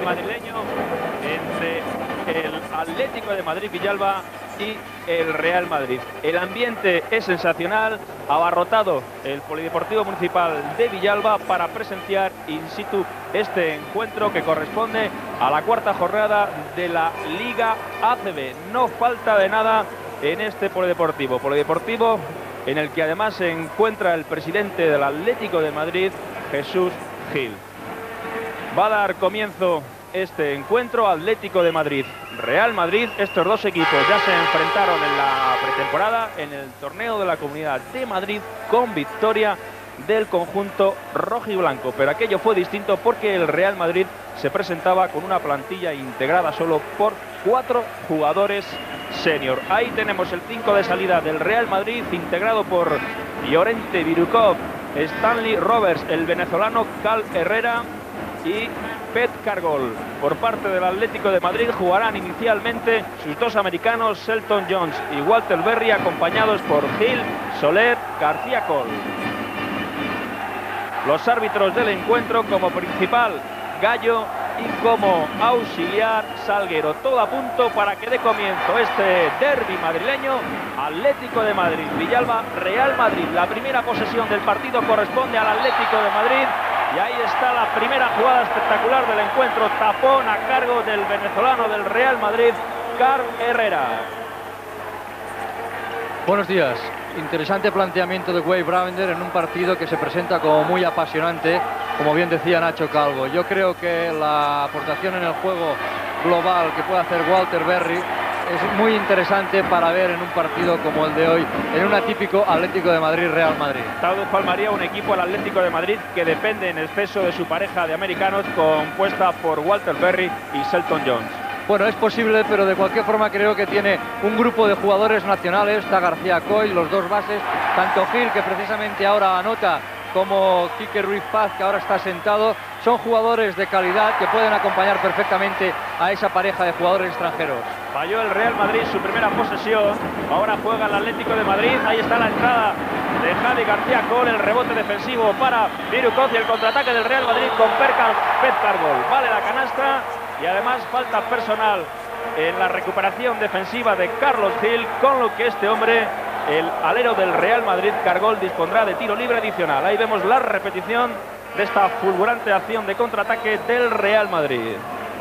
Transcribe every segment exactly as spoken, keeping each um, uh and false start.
madrileño entre el Atlético de Madrid Villalba y el Real Madrid. El ambiente es sensacional, abarrotado el Polideportivo Municipal de Villalba para presenciar in situ este encuentro que corresponde a la cuarta jornada de la Liga A C B. No falta de nada en este Polideportivo. Polideportivo en el que además se encuentra el presidente del Atlético de Madrid, Jesús Gil. Va a dar comienzo este encuentro, Atlético de Madrid, Real Madrid. Estos dos equipos ya se enfrentaron en la pretemporada en el torneo de la Comunidad de Madrid con victoria del conjunto rojiblanco, pero aquello fue distinto porque el Real Madrid se presentaba con una plantilla integrada solo por cuatro jugadores senior. Ahí tenemos el cinco de salida del Real Madrid, integrado por Llorente, Birukov, Stanley Roberts, el venezolano Cal Herrera y Pet Cargol. Por parte del Atlético de Madrid jugarán inicialmente sus dos americanos, Shelton Jones y Walter Berry, acompañados por Gil, Soler, García Cole. Los árbitros del encuentro, como principal Gallo y como auxiliar Salguero. Todo a punto para que dé comienzo este derbi madrileño. Atlético de Madrid, Villalba, Real Madrid. La primera posesión del partido corresponde al Atlético de Madrid. Y ahí está la primera jugada espectacular del encuentro. Tapón a cargo del venezolano del Real Madrid, Cal Herrera. Buenos días. Interesante planteamiento de Wade Bravender en un partido que se presenta como muy apasionante, como bien decía Nacho Calvo. Yo creo que la aportación en el juego global que puede hacer Walter Berry es muy interesante para ver en un partido como el de hoy, en un atípico Atlético de Madrid-Real Madrid. Tal vez palmaría un equipo al Atlético de Madrid que depende en exceso de su pareja de americanos, compuesta por Walter Berry y Shelton Jones. Bueno, es posible, pero de cualquier forma creo que tiene un grupo de jugadores nacionales. Está García Coy, los dos bases, tanto Gil, que precisamente ahora anota, como Quique Ruiz Paz, que ahora está sentado. Son jugadores de calidad que pueden acompañar perfectamente a esa pareja de jugadores extranjeros. Falló el Real Madrid su primera posesión, ahora juega el Atlético de Madrid. Ahí está la entrada de Javi García Cole, el rebote defensivo para Birukov y el contraataque del Real Madrid con Pet Cargol. Vale la canasta. Y además falta personal en la recuperación defensiva de Carlos Gil, con lo que este hombre, el alero del Real Madrid, Cargol, dispondrá de tiro libre adicional. Ahí vemos la repetición de esta fulgurante acción de contraataque del Real Madrid.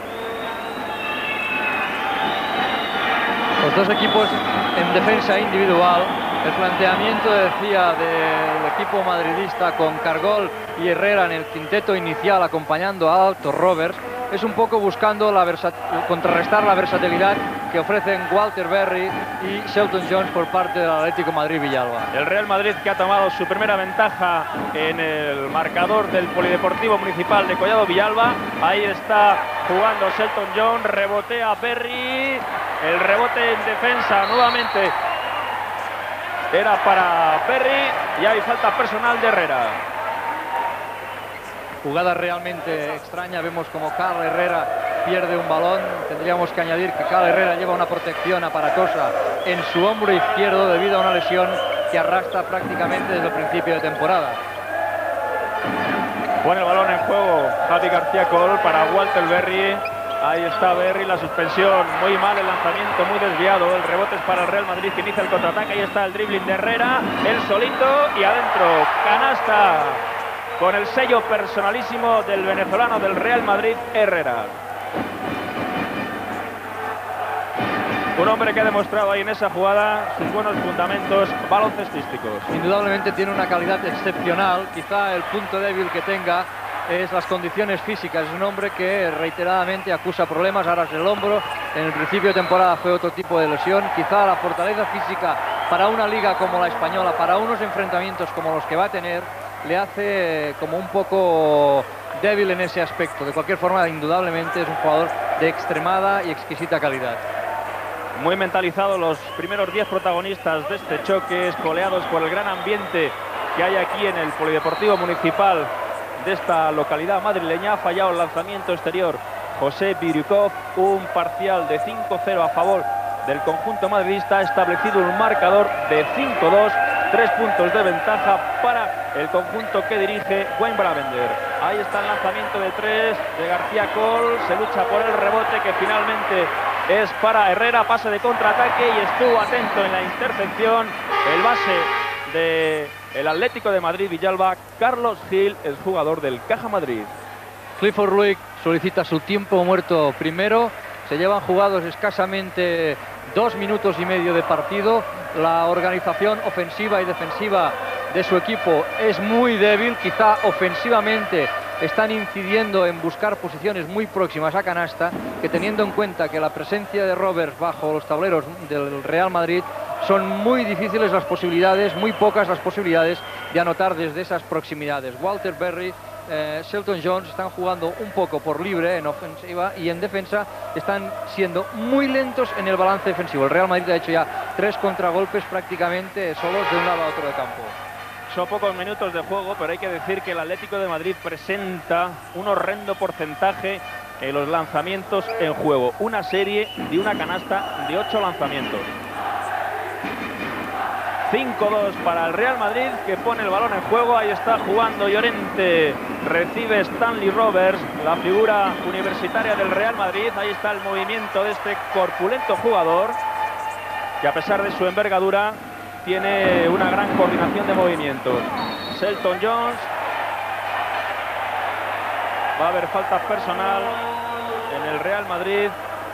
Los dos equipos en defensa individual. El planteamiento, decía, del equipo madridista con Cargol y Herrera en el quinteto inicial acompañando a Alto Roberts, es un poco buscando la contrarrestar la versatilidad que ofrecen Walter Berry y Shelton Jones por parte del Atlético Madrid-Villalba. El Real Madrid, que ha tomado su primera ventaja en el marcador del Polideportivo Municipal de Collado Villalba. Ahí está jugando Shelton Jones, rebotea Berry, el rebote en defensa nuevamente era para Berry y hay falta personal de Herrera. Jugada realmente extraña, vemos como Cal Herrera pierde un balón. Tendríamos que añadir que Cal Herrera lleva una protección aparatosa en su hombro izquierdo debido a una lesión que arrastra prácticamente desde el principio de temporada. Pone el balón en juego Javi García Cole para Walter Berry. Ahí está Berry, la suspensión, muy mal el lanzamiento, muy desviado. El rebote es para el Real Madrid, que inicia el contraataque. Ahí está el dribbling de Herrera, el solito y adentro, canasta con el sello personalísimo del venezolano del Real Madrid, Herrera. Un hombre que ha demostrado ahí en esa jugada sus buenos fundamentos baloncestísticos. Indudablemente tiene una calidad excepcional. Quizá el punto débil que tenga es las condiciones físicas. Es un hombre que reiteradamente acusa problemas. Ahora es el hombro. En el principio de temporada fue otro tipo de lesión. Quizá la fortaleza física para una liga como la española, para unos enfrentamientos como los que va a tener, le hace como un poco débil en ese aspecto. De cualquier forma, indudablemente es un jugador de extremada y exquisita calidad. Muy mentalizados los primeros diez protagonistas de este choque, escoleados por el gran ambiente que hay aquí en el Polideportivo Municipal de esta localidad madrileña. Ha fallado el lanzamiento exterior José Birukov, un parcial de cinco cero a favor del conjunto madridista. Ha establecido un marcador de cinco dos, tres puntos de ventaja para el conjunto que dirige Wade Bravender. Ahí está el lanzamiento de tres de García Col. Se lucha por el rebote que finalmente es para Herrera. Pase de contraataque y estuvo atento en la intercepción el base del Atlético de Madrid Villalba, Carlos Gil, el jugador del Caja Madrid. Clifford Luick solicita su tiempo muerto primero. Se llevan jugados escasamente dos minutos y medio de partido. La organización ofensiva y defensiva de su equipo es muy débil. Quizá ofensivamente están incidiendo en buscar posiciones muy próximas a canasta, que teniendo en cuenta que la presencia de Roberts bajo los tableros del Real Madrid, son muy difíciles las posibilidades, muy pocas las posibilidades de anotar desde esas proximidades. Walter Berry, eh, Shelton Jones están jugando un poco por libre en ofensiva, y en defensa están siendo muy lentos en el balance defensivo. El Real Madrid ha hecho ya tres contragolpes prácticamente solos de un lado a otro de campo. Son pocos minutos de juego, pero hay que decir que el Atlético de Madrid presenta un horrendo porcentaje en los lanzamientos en juego. Una serie de una canasta de ocho lanzamientos. cinco dos para el Real Madrid, que pone el balón en juego. Ahí está jugando Llorente. Recibe Stanley Roberts, la figura universitaria del Real Madrid. Ahí está el movimiento de este corpulento jugador, que a pesar de su envergadura tiene una gran coordinación de movimientos. Shelton Jones. Va a haber falta personal en el Real Madrid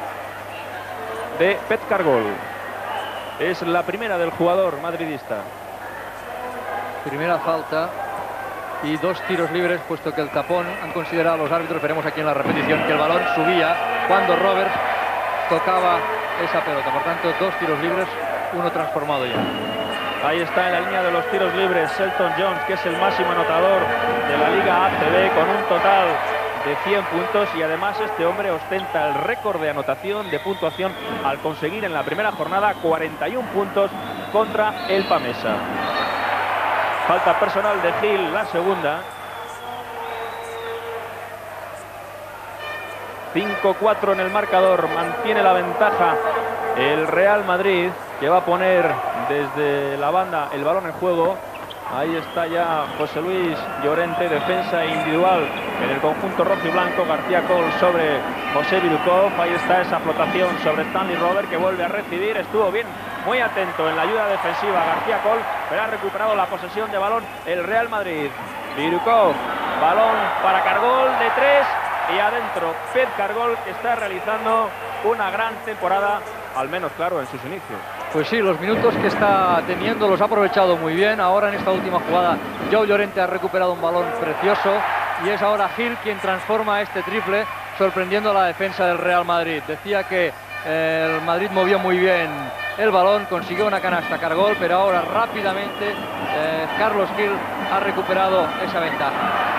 de Pet Cargol. Es la primera del jugador madridista. Primera falta y dos tiros libres, puesto que el tapón han considerado los árbitros. Veremos aquí en la repetición que el balón subía cuando Roberts tocaba esa pelota. Por tanto, dos tiros libres, uno transformado ya. Ahí está en la línea de los tiros libres Shelton Jones, que es el máximo anotador de la Liga A C B, con un total de cien puntos, y además este hombre ostenta el récord de anotación, de puntuación, al conseguir en la primera jornada cuarenta y un puntos contra el Pamesa. Falta personal de Gil, la segunda. cinco cuatro en el marcador, mantiene la ventaja el Real Madrid, que va a poner desde la banda el balón en juego. Ahí está ya José Luis Llorente, defensa individual en el conjunto rojo y blanco. García Col sobre José Birukov. Ahí está esa flotación sobre Stanley Roberts, que vuelve a recibir. Estuvo bien, muy atento en la ayuda defensiva García Col, pero ha recuperado la posesión de balón el Real Madrid. Birukov, balón para Cargol de tres y adentro. Pet Cargol, que está realizando una gran temporada, al menos claro en sus inicios. Pues sí, los minutos que está teniendo los ha aprovechado muy bien. Ahora en esta última jugada Joe Llorente ha recuperado un balón precioso, y es ahora Gil quien transforma este triple, sorprendiendo a la defensa del Real Madrid. Decía que eh, el Madrid movió muy bien el balón, consiguió una canasta Cargol, pero ahora rápidamente eh, Carlos Gil ha recuperado esa ventaja.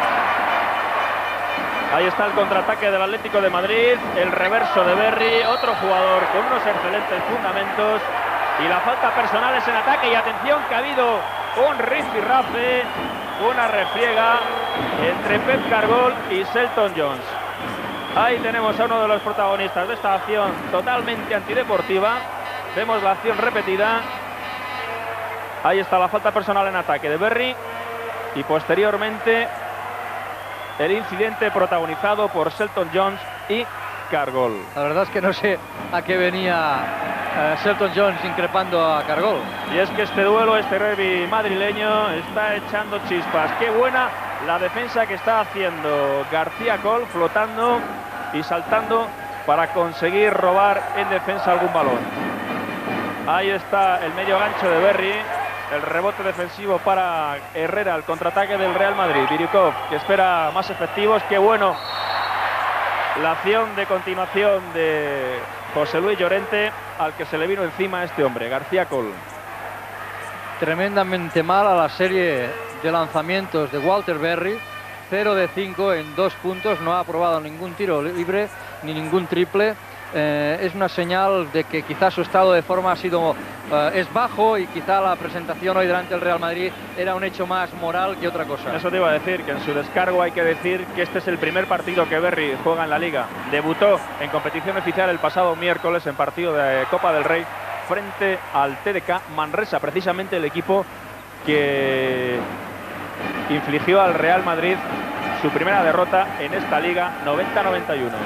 Ahí está el contraataque del Atlético de Madrid, el reverso de Berry, otro jugador con unos excelentes fundamentos, y la falta personal es en ataque. Y atención, que ha habido un rifirrafe, una refriega entre Pep Cargol y Shelton Jones. Ahí tenemos a uno de los protagonistas de esta acción totalmente antideportiva. Vemos la acción repetida. Ahí está la falta personal en ataque de Berry, y posteriormente el incidente protagonizado por Shelton Jones y Cargol. La verdad es que no sé a qué venía uh, Shelton Jones increpando a Cargol. Y es que este duelo, este rugby madrileño, está echando chispas. Qué buena la defensa que está haciendo García Col, flotando y saltando para conseguir robar en defensa algún balón. Ahí está el medio gancho de Berry. El rebote defensivo para Herrera, el contraataque del Real Madrid. Birukov, que espera más efectivos. Qué bueno la acción de continuación de José Luis Llorente, al que se le vino encima a este hombre, García Col. Tremendamente mala la serie de lanzamientos de Walter Berry. cero de cinco en dos puntos. No ha aprobado ningún tiro libre ni ningún triple. Eh, es una señal de que quizás su estado de forma ha sido eh, es bajo, y quizá la presentación hoy delante del Real Madrid era un hecho más moral que otra cosa. Eso te iba a decir, que en su descargo hay que decir que este es el primer partido que Berry juega en la Liga. Debutó en competición oficial el pasado miércoles en partido de Copa del Rey frente al T D K Manresa, precisamente el equipo que infligió al Real Madrid su primera derrota en esta liga, noventa noventa y uno.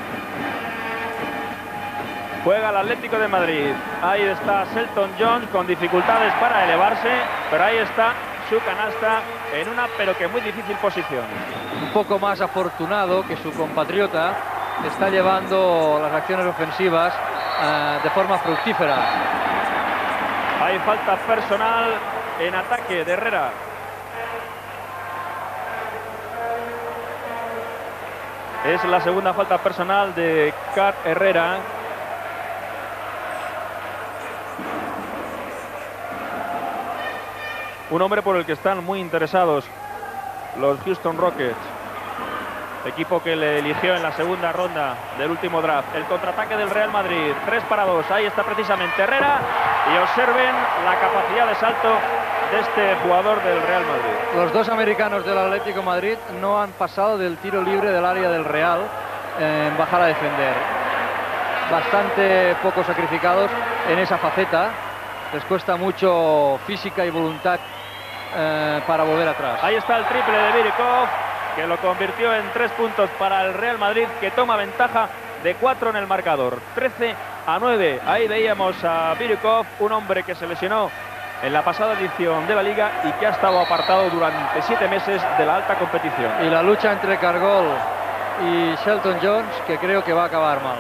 Juega el Atlético de Madrid. Ahí está Selton Jones con dificultades para elevarse, pero ahí está su canasta en una pero que muy difícil posición. Un poco más afortunado que su compatriota, está llevando las acciones ofensivas uh, de forma fructífera. Hay falta personal en ataque de Herrera. Es la segunda falta personal de Cat Herrera. Un hombre por el que están muy interesados los Houston Rockets, equipo que le eligió en la segunda ronda del último draft. El contraataque del Real Madrid, tres para dos, ahí está precisamente Herrera, y observen la capacidad de salto de este jugador del Real Madrid. Los dos americanos del Atlético de Madrid no han pasado del tiro libre del área del Real eh, en bajar a defender. Bastante poco sacrificados en esa faceta, les cuesta mucho física y voluntad eh, para volver atrás. Ahí está el triple de Birikov, que lo convirtió en tres puntos para el Real Madrid, que toma ventaja de cuatro en el marcador, trece a nueve. Ahí veíamos a Birikov, un hombre que se lesionó en la pasada edición de la Liga y que ha estado apartado durante siete meses de la alta competición. Y la lucha entre Cargol y Selton Jones, que creo que va a acabar mal.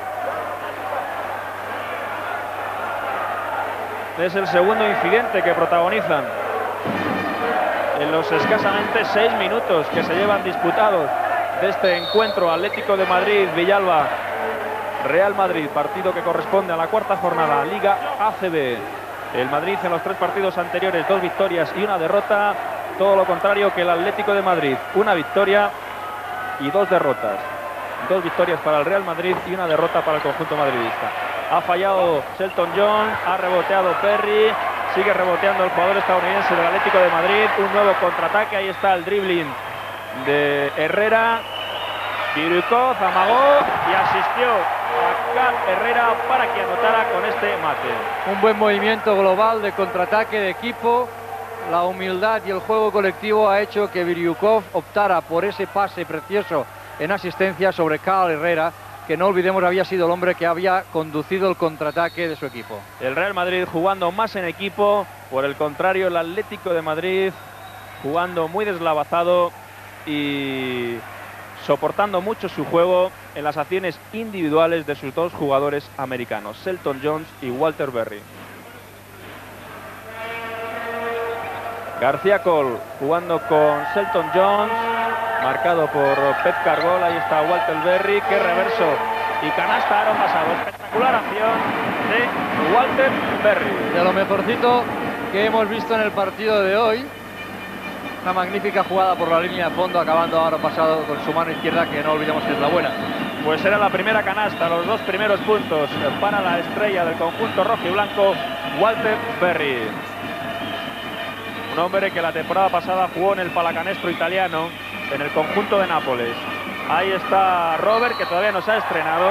Es el segundo incidente que protagonizan en los escasamente seis minutos que se llevan disputados de este encuentro Atlético de Madrid-Villalba Real Madrid, partido que corresponde a la cuarta jornada Liga A C B. El Madrid en los tres partidos anteriores, dos victorias y una derrota, todo lo contrario que el Atlético de Madrid, una victoria y dos derrotas. Dos victorias para el Real Madrid y una derrota para el conjunto madridista. Ha fallado Selton John, ha reboteado Perry, sigue reboteando el jugador estadounidense del Atlético de Madrid. Un nuevo contraataque, ahí está el dribbling de Herrera. Birikov amagó y asistió a Cat Herrera para que anotara con este mate. Un buen movimiento global de contraataque de equipo. La humildad y el juego colectivo ha hecho que Birikov optara por ese pase precioso en asistencia sobre Cat Herrera, que no olvidemos había sido el hombre que había conducido el contraataque de su equipo. El Real Madrid jugando más en equipo, por el contrario el Atlético de Madrid jugando muy deslavazado y soportando mucho su juego en las acciones individuales de sus dos jugadores americanos, Selton Jones y Walter Berry. García Cole jugando con Selton Jones, marcado por Pep Cargol. Ahí está Walter Berry, que reverso y canasta aro pasado. Espectacular acción de Walter Berry. De lo mejorcito que hemos visto en el partido de hoy. Una magnífica jugada por la línea de fondo, acabando ahora pasado con su mano izquierda, que no olvidemos que es la buena. Pues era la primera canasta, los dos primeros puntos para la estrella del conjunto rojo y blanco, Walter Berry. Un hombre que la temporada pasada jugó en el Pallacanestro italiano, en el conjunto de Nápoles. Ahí está Robert, que todavía no se ha estrenado.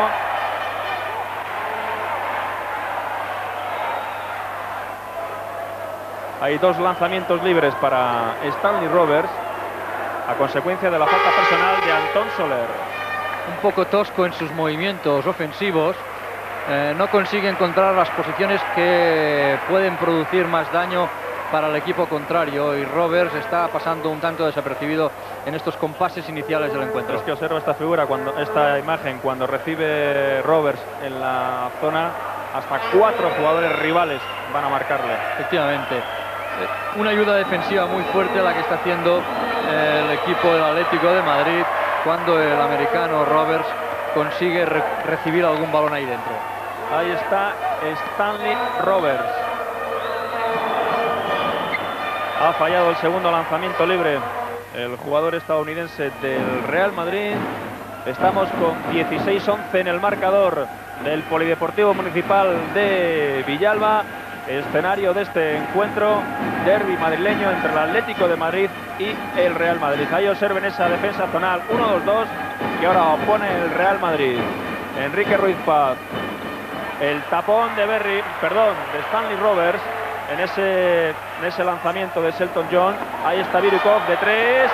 Hay dos lanzamientos libres para Stanley Roberts, a consecuencia de la falta personal de Anton Soler. Un poco tosco en sus movimientos ofensivos. Eh, no consigue encontrar las posiciones que pueden producir más daño para el equipo contrario, y Roberts está pasando un tanto desapercibido en estos compases iniciales del encuentro. Es que observa esta figura, cuando esta imagen, cuando recibe Roberts en la zona, hasta cuatro jugadores rivales van a marcarle. Efectivamente, eh, una ayuda defensiva muy fuerte la que está haciendo eh, el equipo del Atlético de Madrid cuando el americano Roberts consigue re recibir algún balón ahí dentro. Ahí está Stanley Roberts. Ha fallado el segundo lanzamiento libre el jugador estadounidense del Real Madrid. Estamos con dieciséis once en el marcador del Polideportivo Municipal de Villalba. Escenario de este encuentro, derbi madrileño entre el Atlético de Madrid y el Real Madrid. Ahí observen esa defensa zonal uno dos dos que ahora opone el Real Madrid. Enrique Ruiz Paz. El tapón de Berry, perdón, de Stanley Roberts. En ese, en ese lanzamiento de Selton John. Ahí está Birikov de tres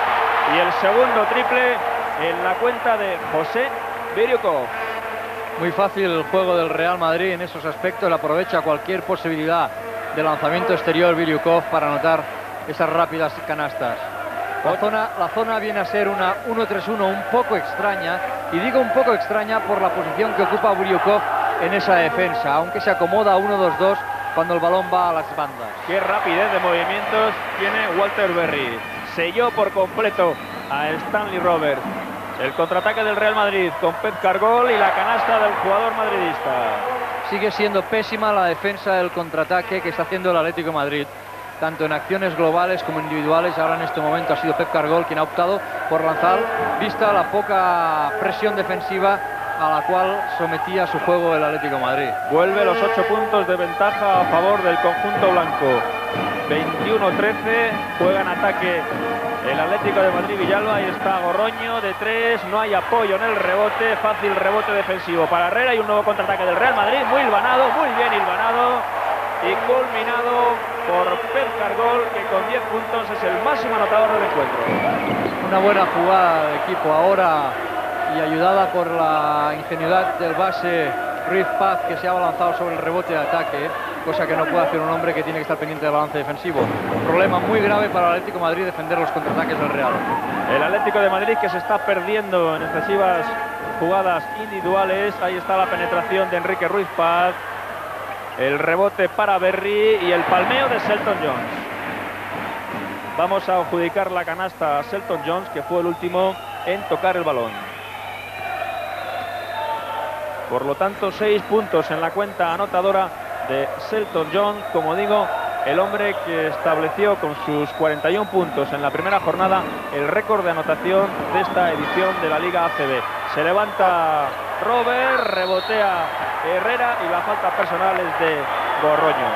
Y el segundo triple en la cuenta de José Biriukov. Muy fácil el juego del Real Madrid en esos aspectos. Aprovecha cualquier posibilidad de lanzamiento exterior Biriukov para anotar esas rápidas canastas. La zona, la zona viene a ser una uno tres uno un poco extraña, y digo un poco extraña por la posición que ocupa Biriukov en esa defensa, aunque se acomoda a uno dos dos cuando el balón va a las bandas. Qué rapidez de movimientos tiene Walter Berry. Selló por completo a Stanley Roberts. El contraataque del Real Madrid con Pep Cargol y la canasta del jugador madridista. Sigue siendo pésima la defensa del contraataque que está haciendo el Atlético de Madrid, tanto en acciones globales como individuales. Ahora en este momento ha sido Pep Cargol quien ha optado por lanzar, vista la poca presión defensiva a la cual sometía su juego el Atlético de Madrid. Vuelve los ocho puntos de ventaja a favor del conjunto blanco. veintiuno trece, juega en ataque el Atlético de Madrid. Villalba, ahí está Gorroño de tres, no hay apoyo en el rebote, fácil rebote defensivo para Herrera y un nuevo contraataque del Real Madrid, muy hilvanado, muy bien hilvanado y culminado por Pep Cargol, que con diez puntos es el máximo anotador del encuentro. Una buena jugada de equipo ahora y ayudada por la ingenuidad del base Ruiz Paz, que se ha abalanzado sobre el rebote de ataque, cosa que no puede hacer un hombre que tiene que estar pendiente del balance defensivo. Problema muy grave para el Atlético de Madrid defender los contraataques del Real. El Atlético de Madrid que se está perdiendo en excesivas jugadas individuales. Ahí está la penetración de Enrique Ruiz Paz, el rebote para Berry y el palmeo de Selton Jones. Vamos a adjudicar la canasta a Selton Jones, que fue el último en tocar el balón. Por lo tanto, seis puntos en la cuenta anotadora de Selton Jones, como digo, el hombre que estableció con sus cuarenta y un puntos en la primera jornada el récord de anotación de esta edición de la Liga A C B. Se levanta Robert, rebotea Herrera y la falta personal es de Gorroño.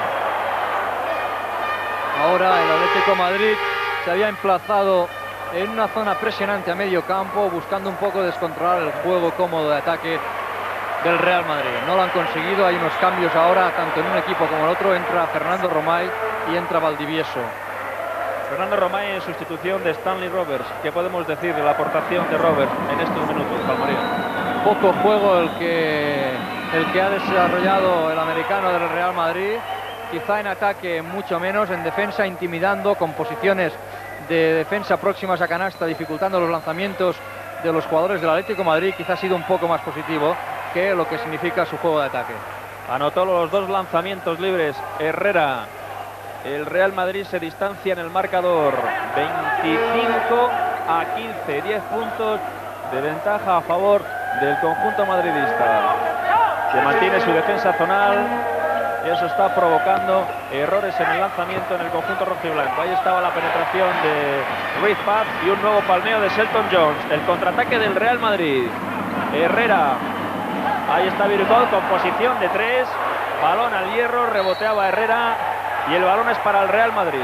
Ahora el Atlético de Madrid se había emplazado en una zona presionante a medio campo, buscando un poco descontrolar el juego cómodo de ataque del Real Madrid. No lo han conseguido, hay unos cambios ahora, tanto en un equipo como en el otro. Entra Fernando Romay y entra Valdivieso. Fernando Romay en sustitución de Stanley Roberts. ¿Qué podemos decir de la aportación de Roberts en estos minutos, Palmarín? Poco juego el que, el que ha desarrollado el americano del Real Madrid. Quizá en ataque mucho menos, en defensa intimidando, con posiciones de defensa próximas a canasta, dificultando los lanzamientos de los jugadores del Atlético de Madrid. Quizá ha sido un poco más positivo que lo que significa su juego de ataque. Anotó los dos lanzamientos libres Herrera. El Real Madrid se distancia en el marcador veinticinco a quince, diez puntos de ventaja a favor del conjunto madridista, que mantiene su defensa zonal, y eso está provocando errores en el lanzamiento en el conjunto rojiblanco. Ahí estaba la penetración de Ruiz Paz y un nuevo palmeo de Selton Jones. El contraataque del Real Madrid. Herrera. Ahí está Biriukov con posición de tres, balón al hierro, reboteaba Herrera y el balón es para el Real Madrid.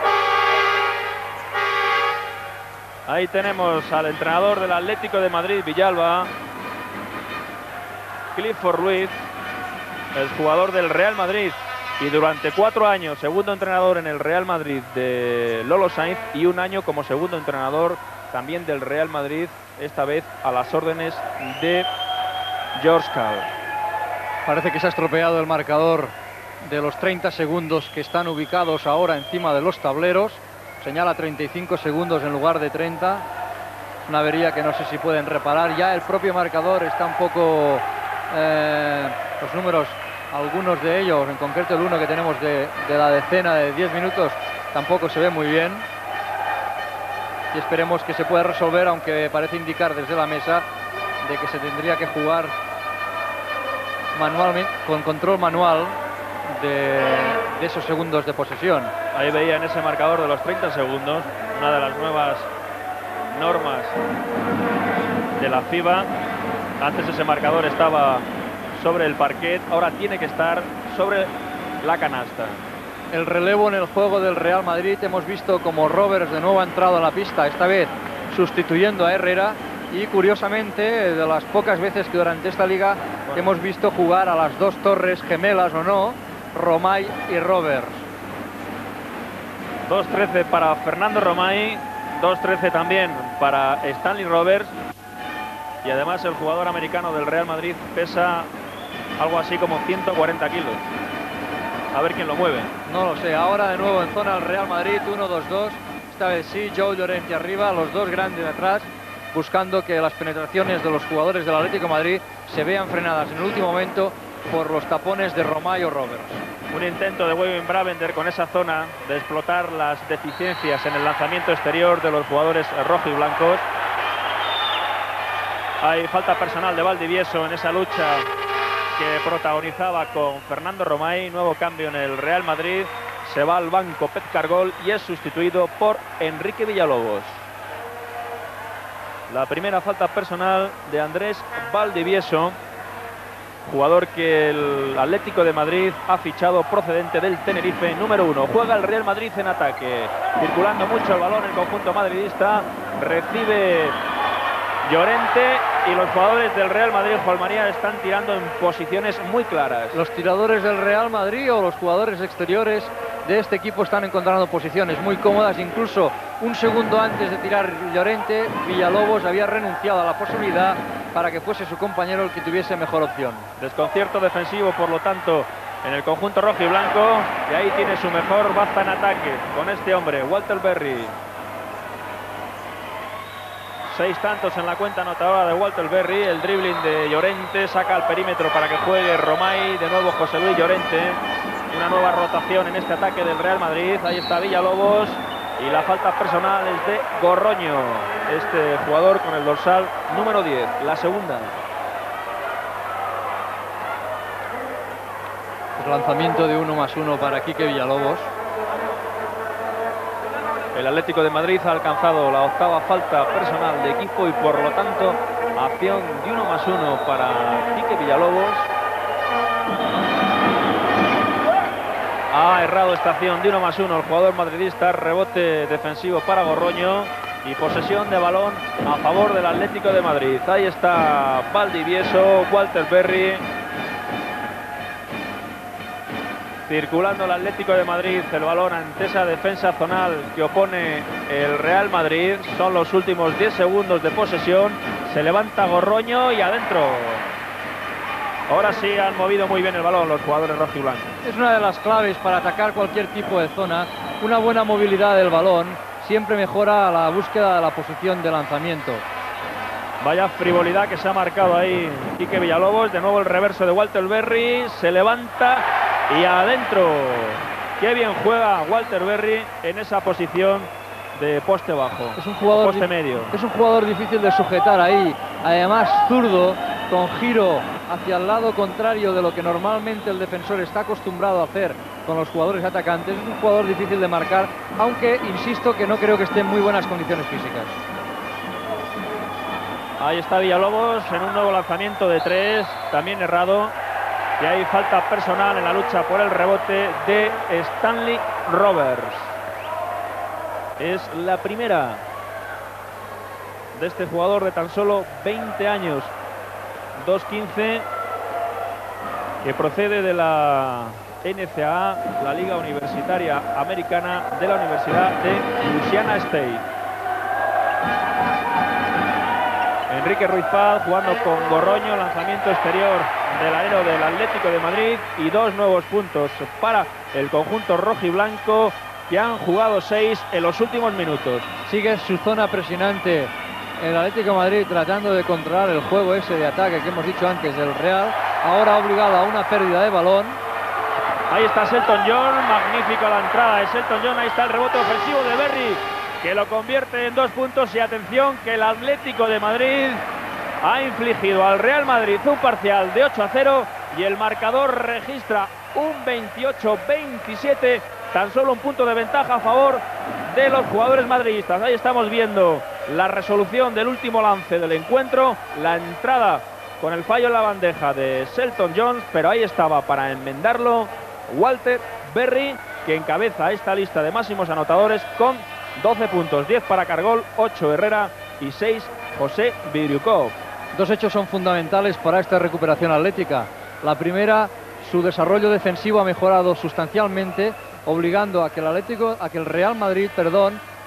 Ahí tenemos al entrenador del Atlético de Madrid, Villalba, Clifford Ruiz, el jugador del Real Madrid y durante cuatro años segundo entrenador en el Real Madrid de Lolo Sainz y un año como segundo entrenador también del Real Madrid, esta vez a las órdenes de George Karl. Parece que se ha estropeado el marcador de los treinta segundos que están ubicados ahora encima de los tableros. Señala treinta y cinco segundos en lugar de treinta. Una avería que no sé si pueden reparar. Ya el propio marcador está un poco... Eh, los números, algunos de ellos, en concreto el uno que tenemos de, de la decena de diez minutos, tampoco se ve muy bien. Y esperemos que se pueda resolver, aunque parece indicar desde la mesa de que se tendría que jugar manualmente, con control manual de, de esos segundos de posesión. Ahí veía en ese marcador de los treinta segundos una de las nuevas normas de la FIBA. Antes ese marcador estaba sobre el parquet, ahora tiene que estar sobre la canasta. El relevo en el juego del Real Madrid. Hemos visto como Roberts de nuevo ha entrado a la pista, esta vez sustituyendo a Herrera. Y curiosamente, de las pocas veces que durante esta liga bueno. hemos visto jugar a las dos torres gemelas o no, Romay y Roberts. dos trece para Fernando Romay, dos trece también para Stanley Roberts. Y además el jugador americano del Real Madrid pesa algo así como ciento cuarenta kilos. A ver quién lo mueve. No lo sé. Ahora de nuevo en zona el Real Madrid, uno dos dos. Esta vez sí, Joe Llorente arriba, los dos grandes de atrás, buscando que las penetraciones de los jugadores del Atlético de Madrid se vean frenadas en el último momento por los tapones de Romayo Roberts. Un intento de Wayne Bravender con esa zona de explotar las deficiencias en el lanzamiento exterior de los jugadores rojos y blancos. Hay falta personal de Valdivieso en esa lucha que protagonizaba con Fernando Romay. Nuevo cambio en el Real Madrid. Se va al banco Pep Cargol y es sustituido por Enrique Villalobos. La primera falta personal de Andrés Valdivieso, jugador que el Atlético de Madrid ha fichado procedente del Tenerife, número uno. Juega el Real Madrid en ataque, circulando mucho el balón el conjunto madridista. Recibe Llorente y los jugadores del Real Madrid, Juan María, están tirando en posiciones muy claras. Los tiradores del Real Madrid o los jugadores exteriores de este equipo están encontrando posiciones muy cómodas. Incluso un segundo antes de tirar Llorente, Villalobos había renunciado a la posibilidad para que fuese su compañero el que tuviese mejor opción. Desconcierto defensivo, por lo tanto, en el conjunto rojo y blanco, y ahí tiene su mejor baza en ataque con este hombre, Walter Berry. Seis tantos en la cuenta anotadora de Walter Berry. El dribbling de Llorente, saca al perímetro para que juegue Romay. De nuevo José Luis Llorente. Una nueva rotación en este ataque del Real Madrid. Ahí está Villalobos. Y la falta personal es de Gorroño, este jugador con el dorsal número diez. La segunda. El lanzamiento de uno más uno para Quique Villalobos. El Atlético de Madrid ha alcanzado la octava falta personal de equipo y por lo tanto acción de uno más uno para Quique Villalobos. Ha errado esta acción de uno más uno el jugador madridista. Rebote defensivo para Gorroño y posesión de balón a favor del Atlético de Madrid. Ahí está Valdivieso, Walter Berry. Circulando el Atlético de Madrid el balón ante esa defensa zonal que opone el Real Madrid. Son los últimos diez segundos de posesión. Se levanta Gorroño y adentro. Ahora sí han movido muy bien el balón los jugadores rojiblancos. Es una de las claves para atacar cualquier tipo de zona. Una buena movilidad del balón siempre mejora la búsqueda de la posición de lanzamiento. Vaya frivolidad que se ha marcado ahí Quique Villalobos. De nuevo el reverso de Walter Berry. Se levanta y adentro. Qué bien juega Walter Berry en esa posición de poste bajo. Es un jugador poste medio. Es un jugador difícil de sujetar ahí. Además zurdo, con giro hacia el lado contrario de lo que normalmente el defensor está acostumbrado a hacer con los jugadores atacantes. Es un jugador difícil de marcar, aunque insisto que no creo que esté en muy buenas condiciones físicas. Ahí está Villalobos en un nuevo lanzamiento de tres, también errado. Y hay falta personal en la lucha por el rebote de Stanley Roberts. Es la primera de este jugador de tan solo veinte años. dos quince, que procede de la N C A A, la Liga Universitaria Americana de la Universidad de Louisiana State. Enrique Ruiz Paz jugando con Gorroño, lanzamiento exterior del alero del Atlético de Madrid y dos nuevos puntos para el conjunto rojiblanco, que han jugado seis en los últimos minutos. Sigue su zona presionante el Atlético de Madrid tratando de controlar el juego ese de ataque que hemos dicho antes del Real. Ahora obligado a una pérdida de balón. Ahí está Selton John, magnífica la entrada de Selton John. Ahí está el rebote ofensivo de Berry, que lo convierte en dos puntos. Y atención, que el Atlético de Madrid ha infligido al Real Madrid un parcial de ocho a cero y el marcador registra un veintiocho veintisiete. Tan solo un punto de ventaja a favor de los jugadores madridistas. Ahí estamos viendo la resolución del último lance del encuentro, la entrada con el fallo en la bandeja de Selton Jones, pero ahí estaba para enmendarlo Walter Berry, que encabeza esta lista de máximos anotadores con doce puntos, diez para Cargol, ocho Herrera y seis José Vidriukov. Dos hechos son fundamentales para esta recuperación atlética. La primera, su desarrollo defensivo ha mejorado sustancialmente, obligando a que el Atlético, a que el Real Madrid, perdón,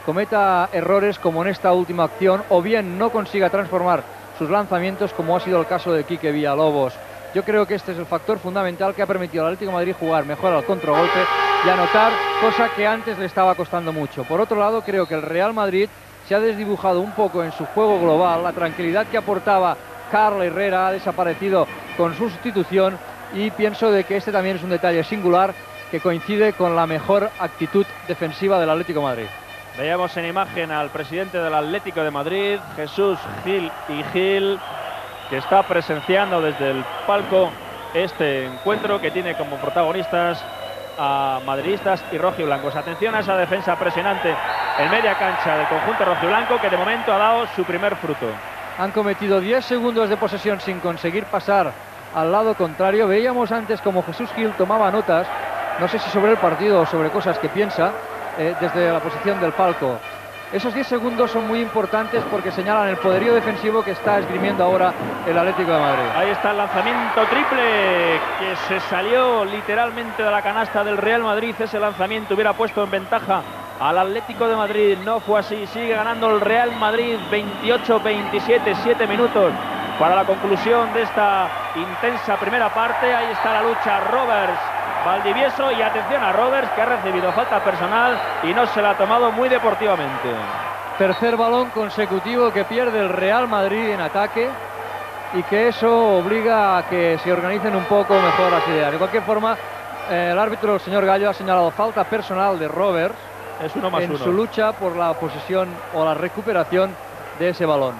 cometa errores como en esta última acción, o bien no consiga transformar sus lanzamientos, como ha sido el caso de Quique Villalobos. Yo creo que este es el factor fundamental que ha permitido al Atlético de Madrid jugar mejor al contragolpe y anotar, cosa que antes le estaba costando mucho. Por otro lado, creo que el Real Madrid se ha desdibujado un poco en su juego global. La tranquilidad que aportaba Carl Herrera ha desaparecido con su sustitución, y pienso de que este también es un detalle singular que coincide con la mejor actitud defensiva del Atlético de Madrid. Veíamos en imagen al presidente del Atlético de Madrid, Jesús Gil y Gil, que está presenciando desde el palco este encuentro que tiene como protagonistas a madridistas y rojiblancos. Atención a esa defensa presionante en media cancha del conjunto rojiblanco, que de momento ha dado su primer fruto. Han cometido diez segundos de posesión sin conseguir pasar al lado contrario. Veíamos antes como Jesús Gil tomaba notas, no sé si sobre el partido o sobre cosas que piensa, eh, desde la posición del palco. Esos diez segundos son muy importantes porque señalan el poderío defensivo que está esgrimiendo ahora el Atlético de Madrid. Ahí está el lanzamiento triple que se salió literalmente de la canasta del Real Madrid. Ese lanzamiento hubiera puesto en ventaja al Atlético de Madrid. No fue así. Sigue ganando el Real Madrid veintiocho veintisiete, siete minutos para la conclusión de esta intensa primera parte. Ahí está la lucha Roberts, Valdivieso, y atención a Roberts, que ha recibido falta personal y no se la ha tomado muy deportivamente. Tercer balón consecutivo que pierde el Real Madrid en ataque, y que eso obliga a que se organicen un poco mejor las ideas. De cualquier forma, eh, el árbitro, el señor Gallo, ha señalado falta personal de Roberts es uno más en uno. su lucha por la posesión o la recuperación de ese balón.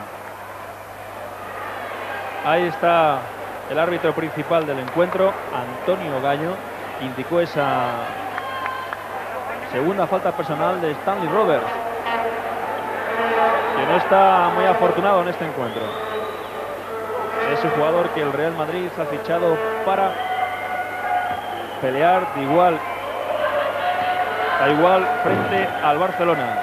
Ahí está el árbitro principal del encuentro, Antonio Gallo, indicó esa segunda falta personal de Stanley Roberts, que no está muy afortunado en este encuentro. Es un jugador que el Real Madrid ha fichado para pelear de igual a igual frente al Barcelona.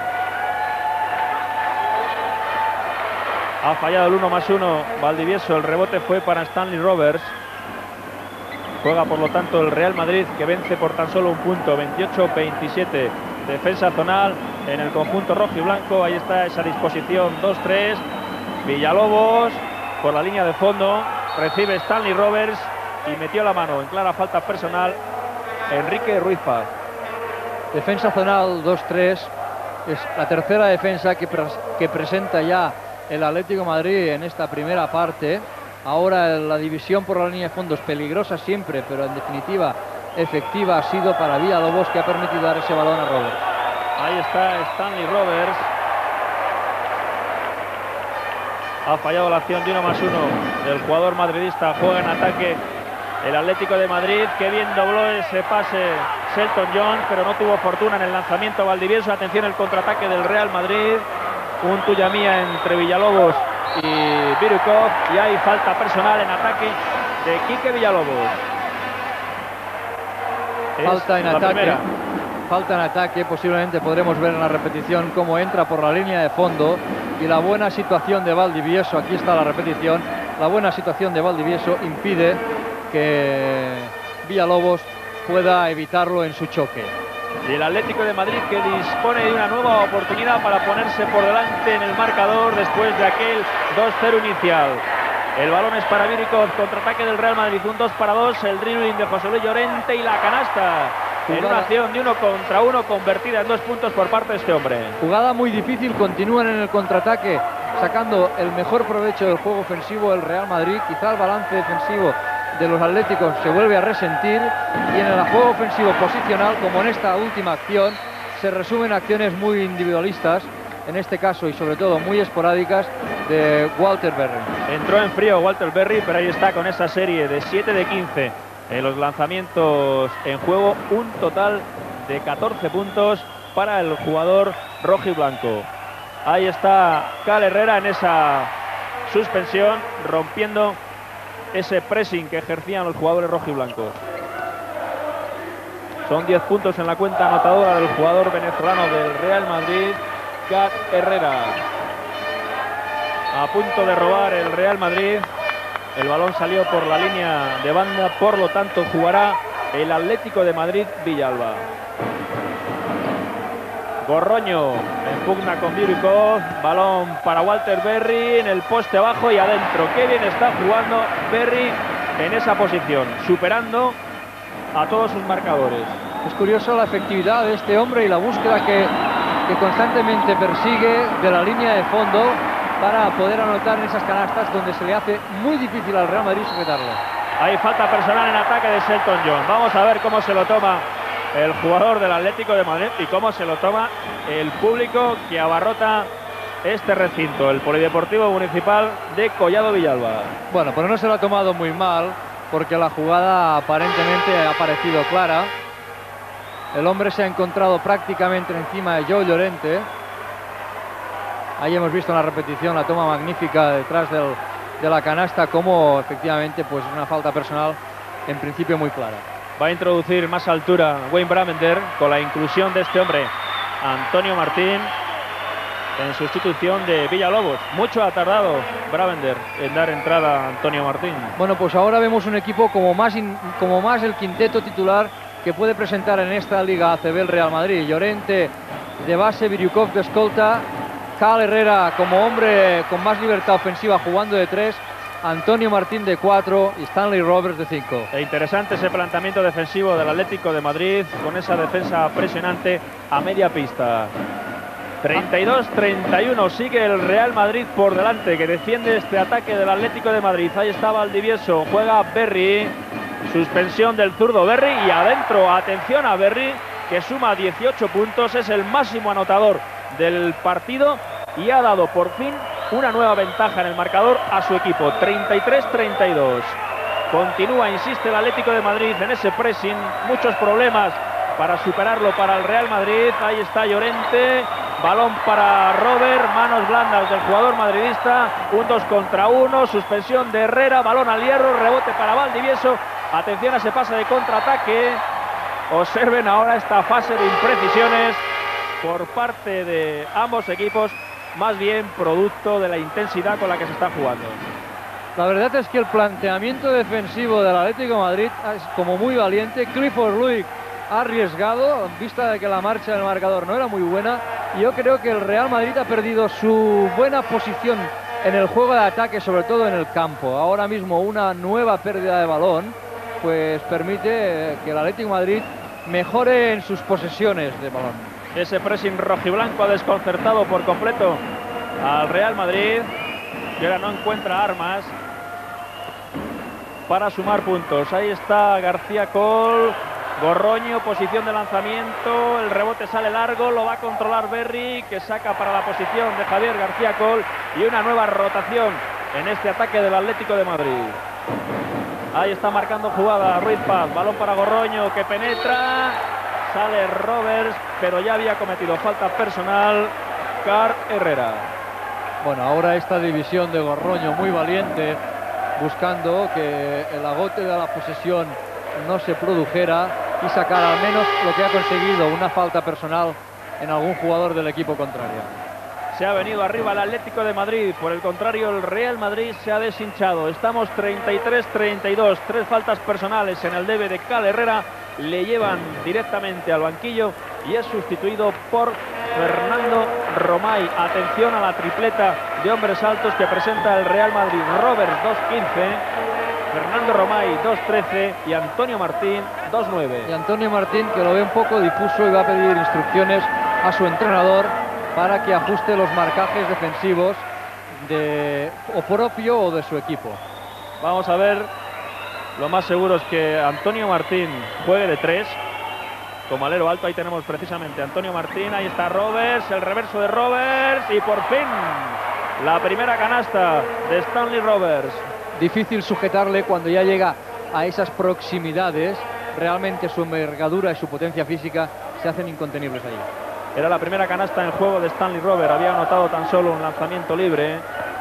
Ha fallado el uno más uno Valdivieso. El rebote fue para Stanley Roberts. Juega por lo tanto el Real Madrid, que vence por tan solo un punto, veintiocho veintisiete. Defensa zonal en el conjunto rojo y blanco. Ahí está esa disposición dos tres. Villalobos por la línea de fondo. Recibe Stanley Roberts y metió la mano en clara falta personal Enrique Ruiz Paz. Defensa zonal dos tres. Es la tercera defensa que, pre que presenta ya el Atlético de Madrid en esta primera parte. Ahora la división por la línea de fondo es peligrosa siempre, pero en definitiva efectiva ha sido para Villalobos, que ha permitido dar ese balón a Roberts. Ahí está Stanley Roberts. Ha fallado la acción de uno más uno del jugador madridista. Juega en ataque el Atlético de Madrid. Que bien dobló ese pase Selton John, pero no tuvo fortuna en el lanzamiento Valdivieso. Atención el contraataque del Real Madrid. Un tuya mía entre Villalobos y Birukov, y hay falta personal en ataque de Quique Villalobos. Falta en ataque. Falta en ataque, posiblemente podremos ver en la repetición cómo entra por la línea de fondo, y la buena situación de Valdivieso, aquí está la repetición, la buena situación de Valdivieso impide que Villalobos pueda evitarlo en su choque. Y el Atlético de Madrid, que dispone de una nueva oportunidad para ponerse por delante en el marcador después de aquel dos cero inicial. El balón es para Birukov, contraataque del Real Madrid, un dos para dos, el dribbling de José Luis Llorente y la canasta. Jugada. En una acción de uno contra uno convertida en dos puntos por parte de este hombre. Jugada muy difícil, continúan en el contraataque, sacando el mejor provecho del juego ofensivo del Real Madrid. Quizá el balance defensivo de los atléticos se vuelve a resentir, y en el juego ofensivo posicional, como en esta última acción, se resumen acciones muy individualistas, en este caso, y sobre todo muy esporádicas, de Walter Berry. Entró en frío Walter Berry, pero ahí está con esa serie de siete de quince en los lanzamientos en juego, un total de catorce puntos para el jugador rojo y blanco. Ahí está Cal Herrera en esa suspensión, rompiendo ese pressing que ejercían los jugadores rojiblancos. Son diez puntos en la cuenta anotadora del jugador venezolano del Real Madrid, Cat Herrera. A punto de robar el Real Madrid. El balón salió por la línea de banda, por lo tanto jugará el Atlético de Madrid Villalba. Gorroño en pugna con Birukov, balón para Walter Berry en el poste abajo y adentro. Qué bien está jugando Berry en esa posición, superando a todos sus marcadores. Es curioso la efectividad de este hombre y la búsqueda que, que constantemente persigue de la línea de fondo para poder anotar en esas canastas donde se le hace muy difícil al Real Madrid sujetarlo. Hay falta personal en ataque de Shelton John. Vamos a ver cómo se lo toma el jugador del Atlético de Madrid y cómo se lo toma el público que abarrota este recinto, el Polideportivo Municipal de Collado Villalba. Bueno, pero no se lo ha tomado muy mal, porque la jugada aparentemente ha parecido clara. El hombre se ha encontrado prácticamente encima de Joe Llorente. Ahí hemos visto en la repetición la toma magnífica detrás del, de la canasta, como efectivamente pues una falta personal en principio muy clara. Va a introducir más altura Wayne Bravender con la inclusión de este hombre, Antonio Martín, en sustitución de Villalobos. Mucho ha tardado Bravender en dar entrada a Antonio Martín. Bueno, pues ahora vemos un equipo como más, in, como más el quinteto titular que puede presentar en esta Liga A C B el Real Madrid. Llorente de base, Birukov de escolta, Cal Herrera como hombre con más libertad ofensiva jugando de tres, Antonio Martín de cuatro y Stanley Roberts de cinco. E interesante ese planteamiento defensivo del Atlético de Madrid con esa defensa presionante a media pista. treinta y dos treinta y uno, sigue el Real Madrid por delante, que defiende este ataque del Atlético de Madrid. Ahí está Valdivieso, juega Berry, suspensión del zurdo Berry y adentro, atención a Berry, que suma dieciocho puntos, es el máximo anotador del partido y ha dado por fin una nueva ventaja en el marcador a su equipo, treinta y tres treinta y dos. Continúa, insiste el Atlético de Madrid en ese pressing, muchos problemas para superarlo para el Real Madrid. Ahí está Llorente, balón para Robert, manos blandas del jugador madridista, un dos contra uno, suspensión de Herrera, balón al hierro, rebote para Valdivieso, atención a ese pase de contraataque. Observen ahora esta fase de imprecisiones por parte de ambos equipos, más bien producto de la intensidad con la que se está jugando. La verdad es que el planteamiento defensivo del Atlético de Madrid es como muy valiente. Clifford Luick ha arriesgado en vista de que la marcha del marcador no era muy buena, y yo creo que el Real Madrid ha perdido su buena posición en el juego de ataque, sobre todo en el campo. Ahora mismo una nueva pérdida de balón pues permite que el Atlético de Madrid mejore en sus posesiones de balón. Ese pressing rojiblanco ha desconcertado por completo al Real Madrid, que ahora no encuentra armas para sumar puntos. Ahí está García Col, Gorroño, posición de lanzamiento, el rebote sale largo, lo va a controlar Berry, que saca para la posición de Javier García Col, y una nueva rotación en este ataque del Atlético de Madrid. Ahí está marcando jugada Ruiz Paz, balón para Gorroño, que penetra, sale Roberts, pero ya había cometido falta personal Car Herrera. Bueno, ahora esta división de Gorroño muy valiente, buscando que el agote de la posesión no se produjera y sacar al menos lo que ha conseguido, una falta personal en algún jugador del equipo contrario. Se ha venido arriba el Atlético de Madrid, por el contrario el Real Madrid se ha deshinchado. Estamos treinta y tres treinta y dos, tres faltas personales en el debe de Cal Herrera, le llevan directamente al banquillo y es sustituido por Fernando Romay. Atención a la tripleta de hombres altos que presenta el Real Madrid: Roberts dos quince, Fernando Romay dos trece y Antonio Martín dos nueve. Y Antonio Martín, que lo ve un poco difuso y va a pedir instrucciones a su entrenador para que ajuste los marcajes defensivos de o propio o de su equipo. Vamos a ver, lo más seguro es que Antonio Martín juegue de tres como alero alto. Ahí tenemos precisamente a Antonio Martín, ahí está Roberts, el reverso de Roberts y por fin la primera canasta de Stanley Roberts. Difícil sujetarle cuando ya llega a esas proximidades. Realmente su envergadura y su potencia física se hacen incontenibles allí. Era la primera canasta en juego de Stanley Roberts, había anotado tan solo un lanzamiento libre.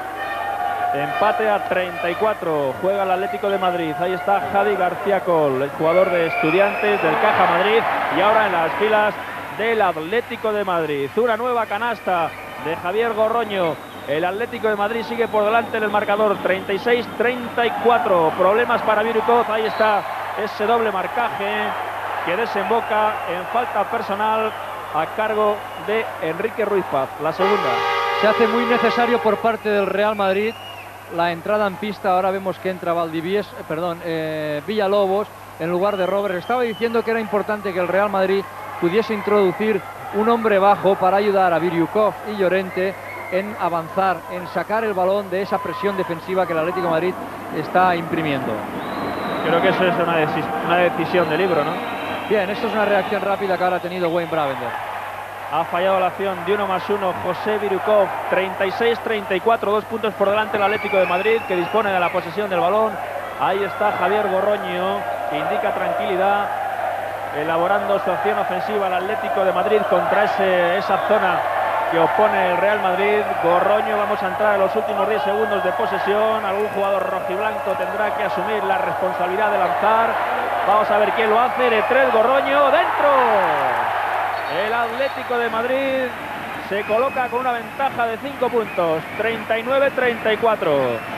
Empate a treinta y cuatro, juega el Atlético de Madrid. Ahí está Javi García Col, el jugador de Estudiantes del Caja Madrid, y ahora en las filas del Atlético de Madrid. Una nueva canasta de Javier Gorroño. El Atlético de Madrid sigue por delante en el marcador, treinta y seis treinta y cuatro. Problemas para Birukov, ahí está ese doble marcaje que desemboca en falta personal a cargo de Enrique Ruiz Paz. La segunda. Se hace muy necesario por parte del Real Madrid la entrada en pista. Ahora vemos que entra Valdivies, eh, perdón, eh, Villalobos en lugar de Roberts. Estaba diciendo que era importante que el Real Madrid pudiese introducir un hombre bajo para ayudar a Biriukov y Llorente en avanzar, en sacar el balón de esa presión defensiva que el Atlético de Madrid está imprimiendo. Creo que eso es una, decis una decisión de libro, ¿no? Bien, esto es una reacción rápida que ahora ha tenido Wayne Bravender. Ha fallado la acción de uno más uno José Biriukov. treinta y seis treinta y cuatro, dos puntos por delante el Atlético de Madrid, que dispone de la posesión del balón. Ahí está Javier Gorroño, que indica tranquilidad, elaborando su acción ofensiva el Atlético de Madrid contra ese, esa zona que opone el Real Madrid. Gorroño, vamos a entrar en los últimos diez segundos de posesión. Algún jugador rojiblanco tendrá que asumir la responsabilidad de lanzar. Vamos a ver quién lo hace. De tres, Gorroño, dentro. El Atlético de Madrid se coloca con una ventaja de cinco puntos, treinta y nueve treinta y cuatro.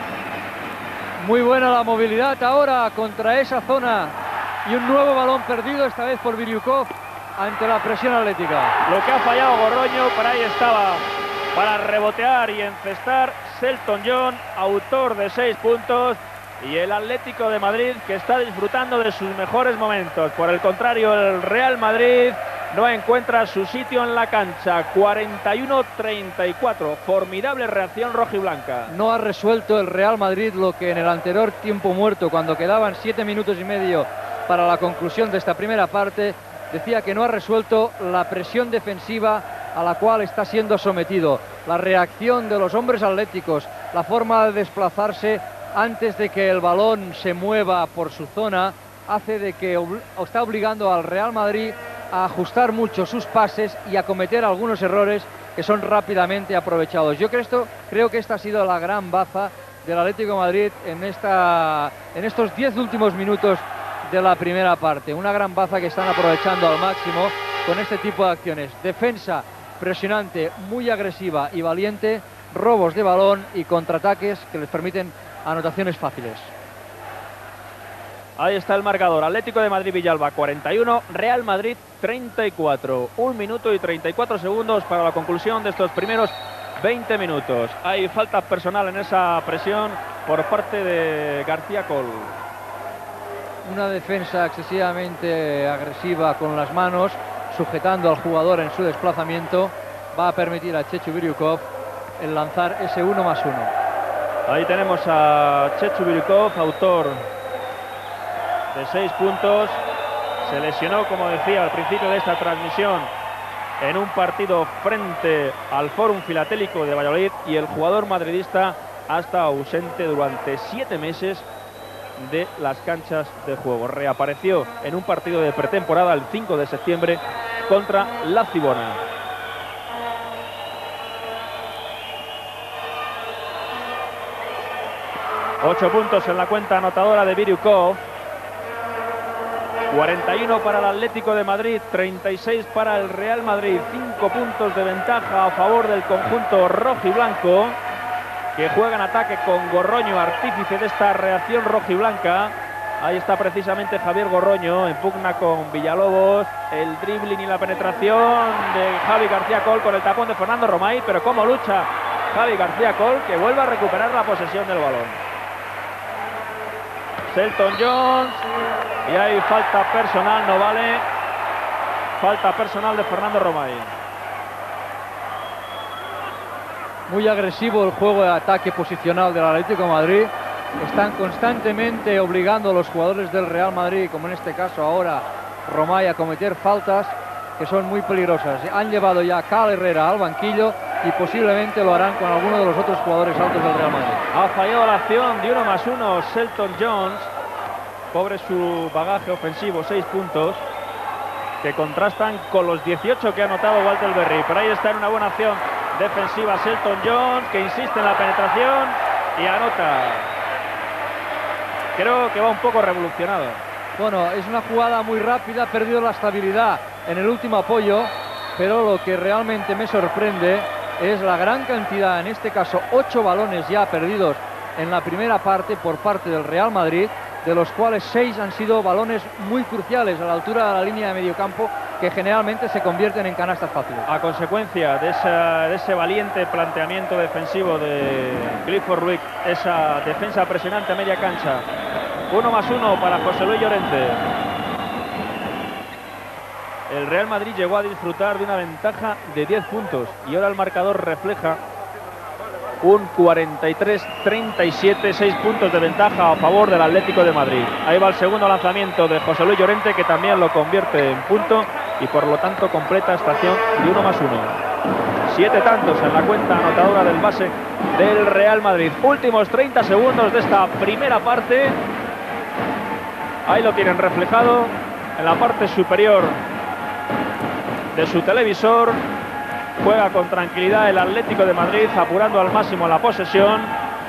Muy buena la movilidad ahora contra esa zona y un nuevo balón perdido, esta vez por Biriukov, ante la presión atlética. Lo que ha fallado Gorroño, por ahí estaba para rebotear y encestar Selton John, autor de seis puntos, y el Atlético de Madrid que está disfrutando de sus mejores momentos. Por el contrario, el Real Madrid no encuentra su sitio en la cancha. Cuarenta y uno treinta y cuatro, formidable reacción rojiblanca. No ha resuelto el Real Madrid lo que en el anterior tiempo muerto, cuando quedaban siete minutos y medio para la conclusión de esta primera parte, decía que no ha resuelto la presión defensiva a la cual está siendo sometido. La reacción de los hombres atléticos, la forma de desplazarse antes de que el balón se mueva por su zona, hace de que ob- está obligando al Real Madrid a ajustar mucho sus pases y a cometer algunos errores que son rápidamente aprovechados. Yo creo, esto, creo que esta ha sido la gran baza del Atlético de Madrid en, esta, en estos diez últimos minutos de la primera parte. Una gran baza que están aprovechando al máximo con este tipo de acciones. Defensa presionante, muy agresiva y valiente, robos de balón y contraataques que les permiten anotaciones fáciles. Ahí está el marcador. Atlético de Madrid Villalba cuarenta y uno, Real Madrid treinta y cuatro. Un minuto y treinta y cuatro segundos para la conclusión de estos primeros veinte minutos. Hay falta personal en esa presión por parte de García Col. Una defensa excesivamente agresiva con las manos, sujetando al jugador en su desplazamiento, va a permitir a Chechu Biriukov el lanzar ese uno más uno. Ahí tenemos a Chechu Biriukov, autor de seis puntos. Se lesionó, como decía al principio de esta transmisión, en un partido frente al Fórum Filatélico de Valladolid, y el jugador madridista ha estado ausente durante siete meses de las canchas de juego. Reapareció en un partido de pretemporada el cinco de septiembre contra la Cibona. Ocho puntos en la cuenta anotadora de Biriukov. cuarenta y uno para el Atlético de Madrid, treinta y seis para el Real Madrid. Cinco puntos de ventaja a favor del conjunto rojiblanco, que juega en ataque con Gorroño, artífice de esta reacción rojiblanca. Ahí está precisamente Javier Gorroño, en pugna con Villalobos. El dribbling y la penetración de Javi García Col con el tapón de Fernando Romay, pero cómo lucha Javi García Col, que vuelve a recuperar la posesión del balón. Selton Jones, y hay falta personal, no vale. Falta personal de Fernando Romay. Muy agresivo el juego de ataque posicional del Atlético de Madrid. Están constantemente obligando a los jugadores del Real Madrid, como en este caso ahora Romay, a cometer faltas que son muy peligrosas. Han llevado ya a Cal Herrera al banquillo y posiblemente lo harán con alguno de los otros jugadores altos del Real Madrid. Ha fallado la acción de uno más uno Selton Jones. Pobre su bagaje ofensivo, seis puntos, que contrastan con los dieciocho que ha anotado Walter Berry. Pero ahí está en una buena acción defensiva Selton Jones, que insiste en la penetración y anota. Creo que va un poco revolucionado. Bueno, es una jugada muy rápida, ha perdido la estabilidad en el último apoyo, pero lo que realmente me sorprende es la gran cantidad, en este caso ocho balones ya perdidos en la primera parte por parte del Real Madrid, de los cuales seis han sido balones muy cruciales a la altura de la línea de mediocampo que generalmente se convierten en canastas fáciles. A consecuencia de, esa, de ese valiente planteamiento defensivo de Clifford Ruiz, esa defensa presionante a media cancha, uno más uno para José Luis Llorente. El Real Madrid llegó a disfrutar de una ventaja de diez puntos y ahora el marcador refleja un cuarenta y tres a treinta y siete, seis puntos de ventaja a favor del Atlético de Madrid. Ahí va el segundo lanzamiento de José Luis Llorente, que también lo convierte en punto y por lo tanto completa esta acción de uno más uno. Siete tantos en la cuenta anotadora del base del Real Madrid. Últimos treinta segundos de esta primera parte. Ahí lo tienen reflejado en la parte superior de su televisor. Juega con tranquilidad el Atlético de Madrid, apurando al máximo la posesión.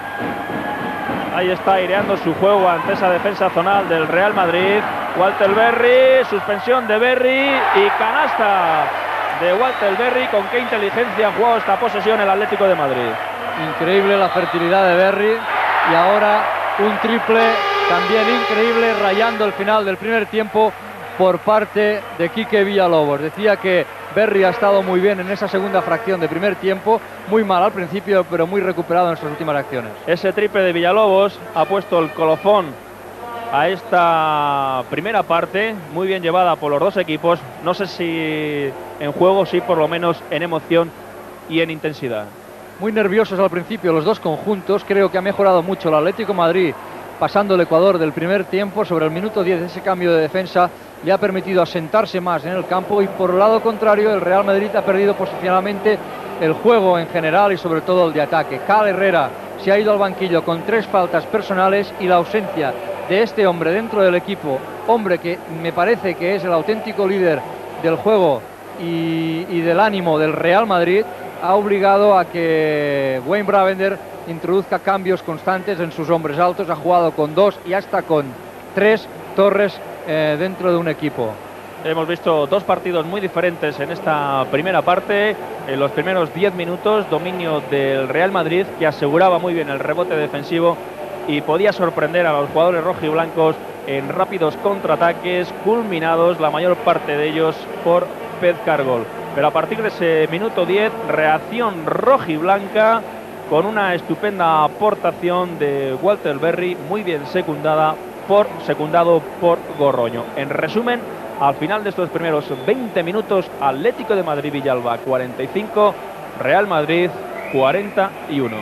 Ahí está aireando su juego ante esa defensa zonal del Real Madrid. Walter Berry, suspensión de Berry y canasta de Walter Berry. Con qué inteligencia ha jugado esta posesión el Atlético de Madrid. Increíble la fertilidad de Berry y ahora un triple también increíble, rayando el final del primer tiempo por parte de Quique Villalobos. Decía que Berry ha estado muy bien en esa segunda fracción de primer tiempo, muy mal al principio, pero muy recuperado en sus últimas acciones. Ese triple de Villalobos ha puesto el colofón a esta primera parte, muy bien llevada por los dos equipos. No sé si en juego, sí por lo menos en emoción y en intensidad. Muy nerviosos al principio los dos conjuntos. Creo que ha mejorado mucho el Atlético de Madrid pasando el Ecuador del primer tiempo. Sobre el minuto diez ese cambio de defensa le ha permitido asentarse más en el campo, y por el lado contrario el Real Madrid ha perdido posicionalmente el juego en general y sobre todo el de ataque. Cal Herrera se ha ido al banquillo con tres faltas personales, y la ausencia de este hombre dentro del equipo, hombre que me parece que es el auténtico líder del juego y, y del ánimo del Real Madrid, ha obligado a que Wayne Bravender introduzca cambios constantes en sus hombres altos. Ha jugado con dos y hasta con tres Torres eh, dentro de un equipo. Hemos visto dos partidos muy diferentes en esta primera parte. En los primeros diez minutos, dominio del Real Madrid, que aseguraba muy bien el rebote defensivo y podía sorprender a los jugadores rojiblancos en rápidos contraataques, culminados la mayor parte de ellos por Pez Cargol. Pero a partir de ese minuto diez, reacción rojiblanca con una estupenda aportación de Walter Berry, muy bien secundada por, secundado por Gorroño. En resumen, al final de estos primeros veinte minutos, Atlético de Madrid Villalba cuarenta y cinco, Real Madrid cuarenta y uno.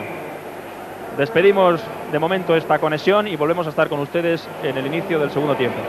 Despedimos de momento esta conexión y volvemos a estar con ustedes en el inicio del segundo tiempo.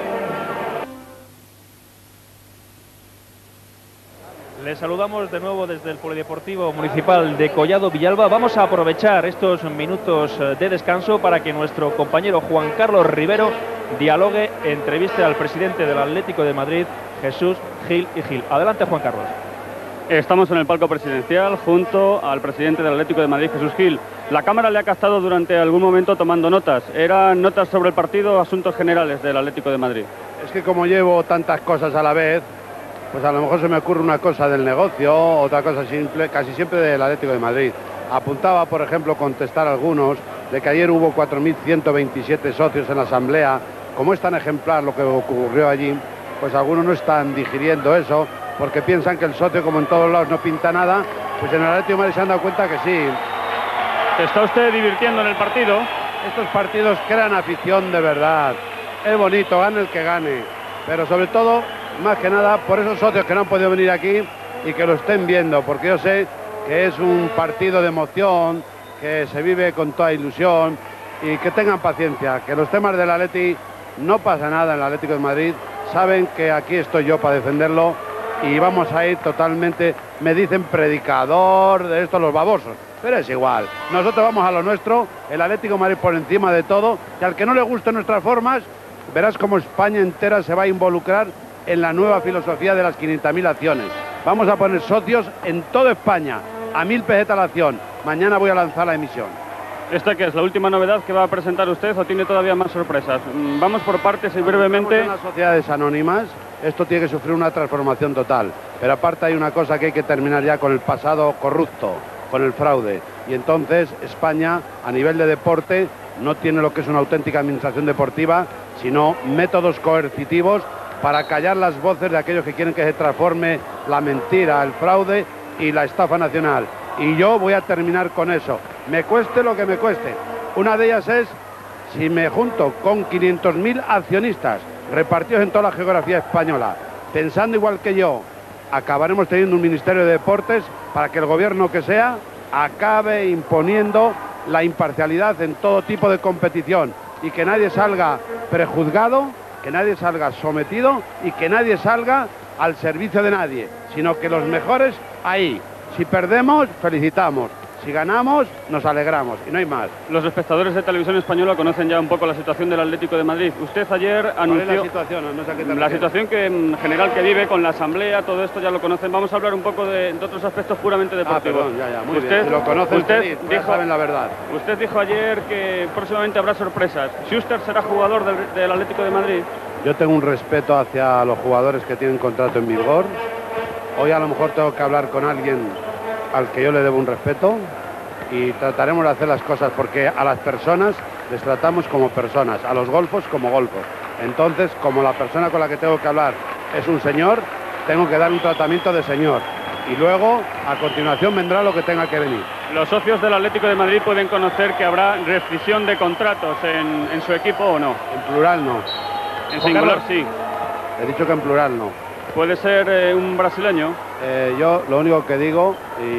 Les saludamos de nuevo desde el Polideportivo Municipal de Collado Villalba. Vamos a aprovechar estos minutos de descanso para que nuestro compañero Juan Carlos Rivero dialogue, entreviste al presidente del Atlético de Madrid, Jesús Gil y Gil. Adelante, Juan Carlos. Estamos en el palco presidencial junto al presidente del Atlético de Madrid, Jesús Gil. La cámara le ha captado durante algún momento tomando notas. ¿Eran notas sobre el partido o asuntos generales del Atlético de Madrid? Es que como llevo tantas cosas a la vez, pues a lo mejor se me ocurre una cosa del negocio, otra cosa simple, casi siempre del Atlético de Madrid. Apuntaba, por ejemplo, contestar algunos de que ayer hubo cuatro mil ciento veintisiete socios en la asamblea. Como es tan ejemplar lo que ocurrió allí, pues algunos no están digiriendo eso, porque piensan que el socio, como en todos lados, no pinta nada. Pues en el Atlético de Madrid se han dado cuenta que sí. ¿Se está usted divirtiendo en el partido? Estos partidos crean afición de verdad. Es bonito, gane el que gane. Pero sobre todo, más que nada, por esos socios que no han podido venir aquí y que lo estén viendo, porque yo sé que es un partido de emoción, que se vive con toda ilusión, y que tengan paciencia, que los temas del Atleti no pasa nada en el Atlético de Madrid, saben que aquí estoy yo para defenderlo y vamos a ir totalmente, me dicen predicador de estos los babosos, pero es igual, nosotros vamos a lo nuestro, el Atlético de Madrid por encima de todo, y al que no le gusten nuestras formas, verás como España entera se va a involucrar en la nueva filosofía de las quinientas mil acciones. Vamos a poner socios en toda España, a mil pesetas la acción. Mañana voy a lanzar la emisión. ¿Esta qué es? ¿La última novedad que va a presentar usted o tiene todavía más sorpresas? Vamos por partes y brevemente. En las sociedades anónimas esto tiene que sufrir una transformación total. Pero aparte hay una cosa que hay que terminar ya con el pasado corrupto, con el fraude. Y entonces España, a nivel de deporte, no tiene lo que es una auténtica administración deportiva, sino métodos coercitivos para callar las voces de aquellos que quieren que se transforme la mentira, el fraude y la estafa nacional. Y yo voy a terminar con eso, me cueste lo que me cueste. Una de ellas es, si me junto con quinientos mil accionistas repartidos en toda la geografía española, pensando igual que yo, acabaremos teniendo un Ministerio de Deportes para que el gobierno que sea acabe imponiendo la imparcialidad en todo tipo de competición y que nadie salga prejuzgado, que nadie salga sometido y que nadie salga al servicio de nadie, sino que los mejores ahí. Si perdemos, felicitamos. Si ganamos, nos alegramos y no hay más. Los espectadores de Televisión Española conocen ya un poco la situación del Atlético de Madrid. Usted ayer anunció... ¿Cuál es la situación? No sé a qué te la refieres. situación que en general que vive con la asamblea, todo esto ya lo conocen. Vamos a hablar un poco de, de otros aspectos puramente deportivos. Ah, perdón, ya, ya, muy usted, bien. Si lo conocen, usted feliz, ya dijo, saben la verdad. Usted dijo ayer que próximamente habrá sorpresas. ¿Schuster será jugador del, del Atlético de Madrid? Yo tengo un respeto hacia los jugadores que tienen contrato en vigor. Hoy a lo mejor tengo que hablar con alguien al que yo le debo un respeto y trataremos de hacer las cosas porque a las personas les tratamos como personas, a los golfos como golfos. Entonces, como la persona con la que tengo que hablar es un señor, tengo que dar un tratamiento de señor. Y luego, a continuación, vendrá lo que tenga que venir. ¿Los socios del Atlético de Madrid pueden conocer que habrá rescisión de contratos en, en su equipo o no? En plural no. En singular sí. He dicho que en plural no. ¿Puede ser eh, un brasileño? Eh, yo lo único que digo,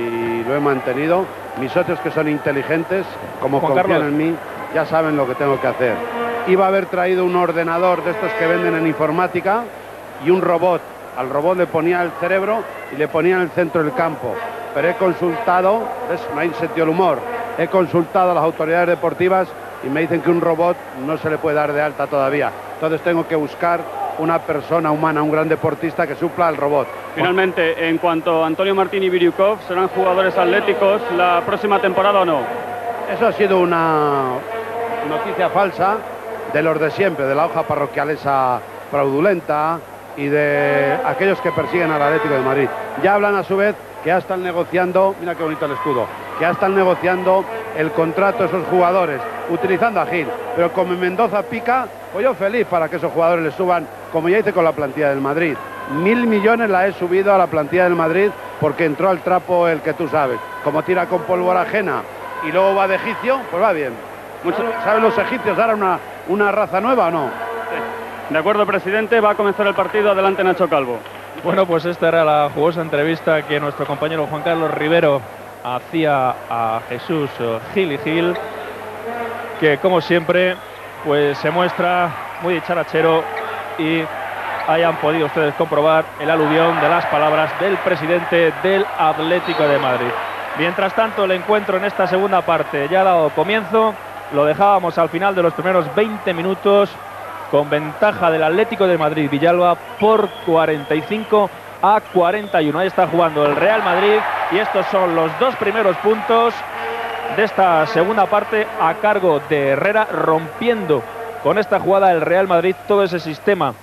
y lo he mantenido, mis socios que son inteligentes, como Juan confían Carlos. en mí, ya saben lo que tengo que hacer. Iba a haber traído un ordenador de estos que venden en informática y un robot. Al robot le ponía el cerebro y le ponía en el centro del campo. Pero he consultado, ¿ves? No hay sentido del humor, he consultado a las autoridades deportivas y me dicen que un robot no se le puede dar de alta todavía. Entonces tengo que buscar una persona humana, un gran deportista que supla al robot. Finalmente, en cuanto a Antonio Martín y Biriukov, ¿serán jugadores atléticos la próxima temporada o no? Eso ha sido una noticia falsa de los de siempre, de la hoja parroquialesa fraudulenta y de aquellos que persiguen al Atlético de Madrid. Ya hablan a su vez que ya están negociando, mira qué bonito el escudo, que ya están negociando el contrato de esos jugadores, utilizando a Gil. Pero como en Mendoza pica, pues yo feliz para que esos jugadores les suban, como ya hice con la plantilla del Madrid. Mil millones la he subido a la plantilla del Madrid porque entró al trapo el que tú sabes. Como tira con pólvora ajena y luego va de egipcio, pues va bien. Mucho, ¿saben los egipcios ahora una, una raza nueva o no? De acuerdo, presidente, va a comenzar el partido. Adelante, Nacho Calvo. Bueno, pues esta era la jugosa entrevista que nuestro compañero Juan Carlos Rivero hacía a Jesús Gil y Gil, que como siempre pues se muestra muy dicharachero y hayan podido ustedes comprobar el aluvión de las palabras del presidente del Atlético de Madrid. Mientras tanto, el encuentro en esta segunda parte ya ha dado comienzo. Lo dejábamos al final de los primeros veinte minutos con ventaja del Atlético de Madrid Villalba por cuarenta y cinco a cuarenta y uno. Ahí está jugando el Real Madrid y estos son los dos primeros puntos de esta segunda parte a cargo de Herrera, rompiendo con esta jugada el Real Madrid todo ese sistema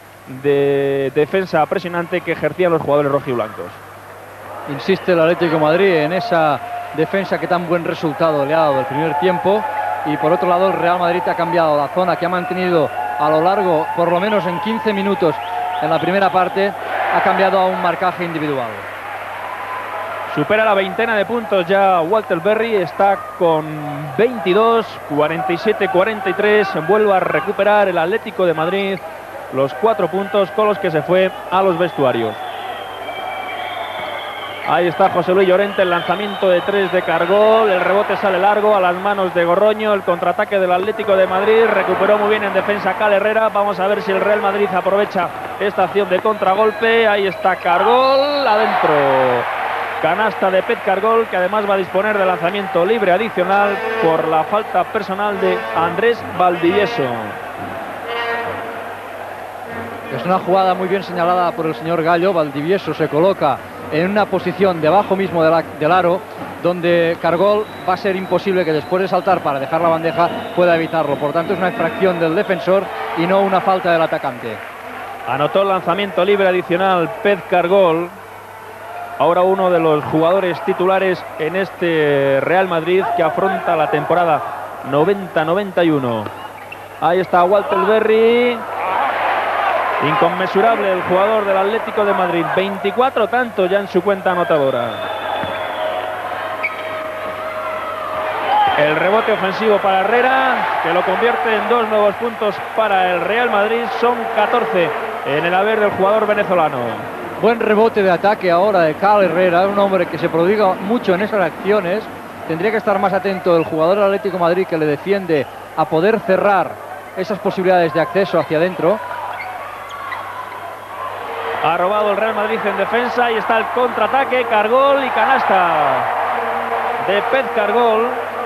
de defensa presionante que ejercían los jugadores rojiblancos. Insiste el Atlético de Madrid en esa defensa que tan buen resultado le ha dado el primer tiempo, y por otro lado el Real Madrid ha cambiado la zona que ha mantenido a lo largo, por lo menos en quince minutos en la primera parte, ha cambiado a un marcaje individual. Supera la veintena de puntos ya Walter Berry, está con veintidós, cuarenta y siete cuarenta y tres, vuelve a recuperar el Atlético de Madrid los cuatro puntos con los que se fue a los vestuarios. Ahí está José Luis Llorente, el lanzamiento de tres de Cargol, el rebote sale largo a las manos de Gorroño, el contraataque del Atlético de Madrid, recuperó muy bien en defensa Cal Herrera. Vamos a ver si el Real Madrid aprovecha esta acción de contragolpe. Ahí está Cargol, adentro. Canasta de Pet Cargol, que además va a disponer de lanzamiento libre adicional por la falta personal de Andrés Valdivieso. Es una jugada muy bien señalada por el señor Gallo. Valdivieso se coloca en una posición debajo mismo de la, del aro, donde Cargol va a ser imposible que después de saltar para dejar la bandeja pueda evitarlo. Por tanto, es una infracción del defensor y no una falta del atacante. Anotó el lanzamiento libre adicional Pet Cargol. Ahora uno de los jugadores titulares en este Real Madrid que afronta la temporada noventa noventa y uno. Ahí está Walter Berry. Inconmensurable el jugador del Atlético de Madrid, veinticuatro tantos ya en su cuenta anotadora. El rebote ofensivo para Herrera, que lo convierte en dos nuevos puntos para el Real Madrid. Son catorce en el haber del jugador venezolano. Buen rebote de ataque ahora de Cal Herrera, un hombre que se prodiga mucho en esas acciones. Tendría que estar más atento el jugador del Atlético de Madrid, que le defiende, a poder cerrar esas posibilidades de acceso hacia adentro. Ha robado el Real Madrid en defensa y está el contraataque, Cargol y canasta de Pez Cargol,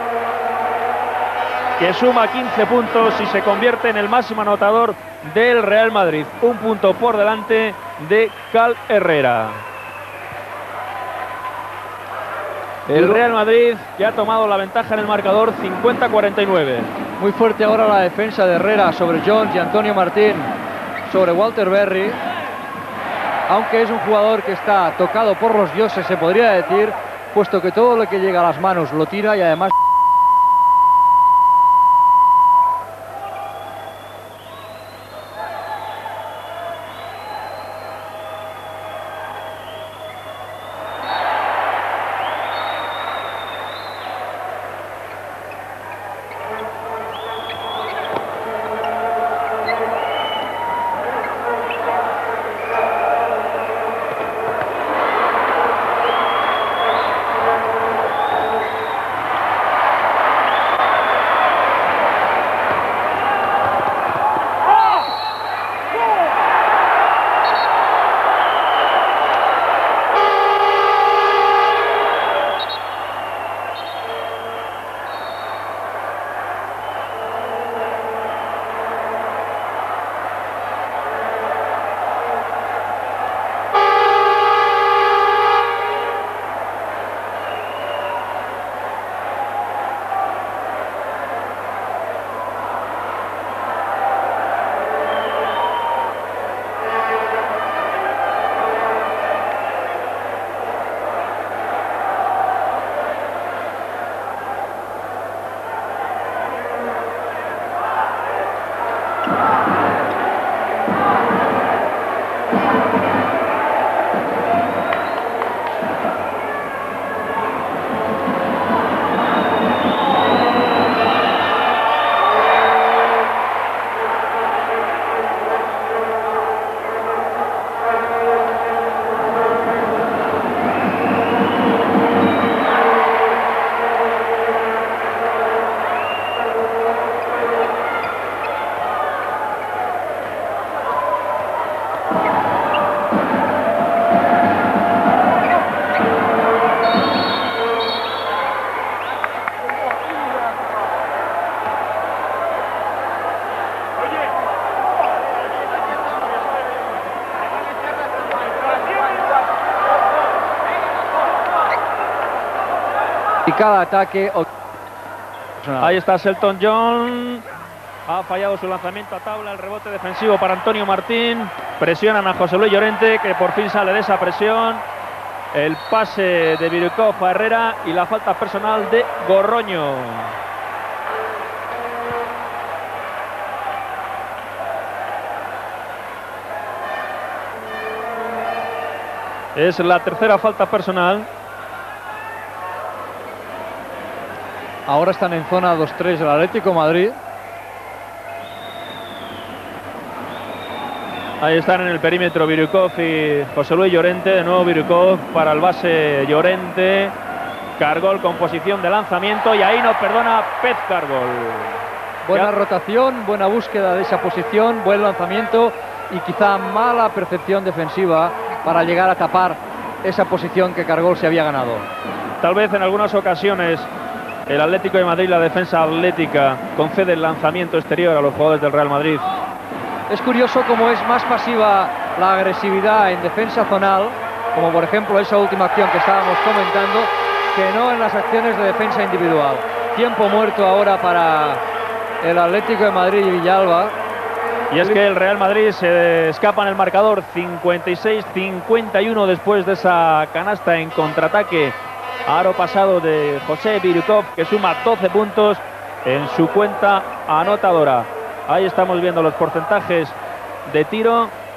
que suma quince puntos y se convierte en el máximo anotador del Real Madrid. Un punto por delante de Cal Herrera. El Real Madrid ya ha tomado la ventaja en el marcador, cincuenta a cuarenta y nueve. Muy fuerte ahora la defensa de Herrera sobre Jones y Antonio Martín sobre Walter Berry. Aunque es un jugador que está tocado por los dioses, se podría decir, puesto que todo lo que llega a las manos lo tira y además... Y cada ataque... Ahí está Selton John. Ha fallado su lanzamiento a tabla. El rebote defensivo para Antonio Martín. Presionan a José Luis Llorente, que por fin sale de esa presión. El pase de Birukov a Herrera y la falta personal de Gorroño. Es la tercera falta personal. Ahora están en zona dos tres del Atlético de Madrid. Ahí están en el perímetro Birukov y José Luis Llorente. De nuevo Birukov para el base Llorente. Cargol con posición de lanzamiento y ahí no perdona Pez Cargol. Buena ya. rotación, buena búsqueda de esa posición, buen lanzamiento y quizá mala percepción defensiva para llegar a tapar esa posición que Cargol se había ganado. Tal vez en algunas ocasiones el Atlético de Madrid, la defensa atlética, concede el lanzamiento exterior a los jugadores del Real Madrid. Es curioso cómo es más pasiva la agresividad en defensa zonal, como por ejemplo esa última acción que estábamos comentando, que no en las acciones de defensa individual. Tiempo muerto ahora para el Atlético de Madrid y Villalba. Y es que el Real Madrid se escapa en el marcador, cincuenta y seis a cincuenta y uno después de esa canasta en contraataque. Aro pasado de José Birukov, que suma doce puntos en su cuenta anotadora. Ahí estamos viendo los porcentajes de tiro.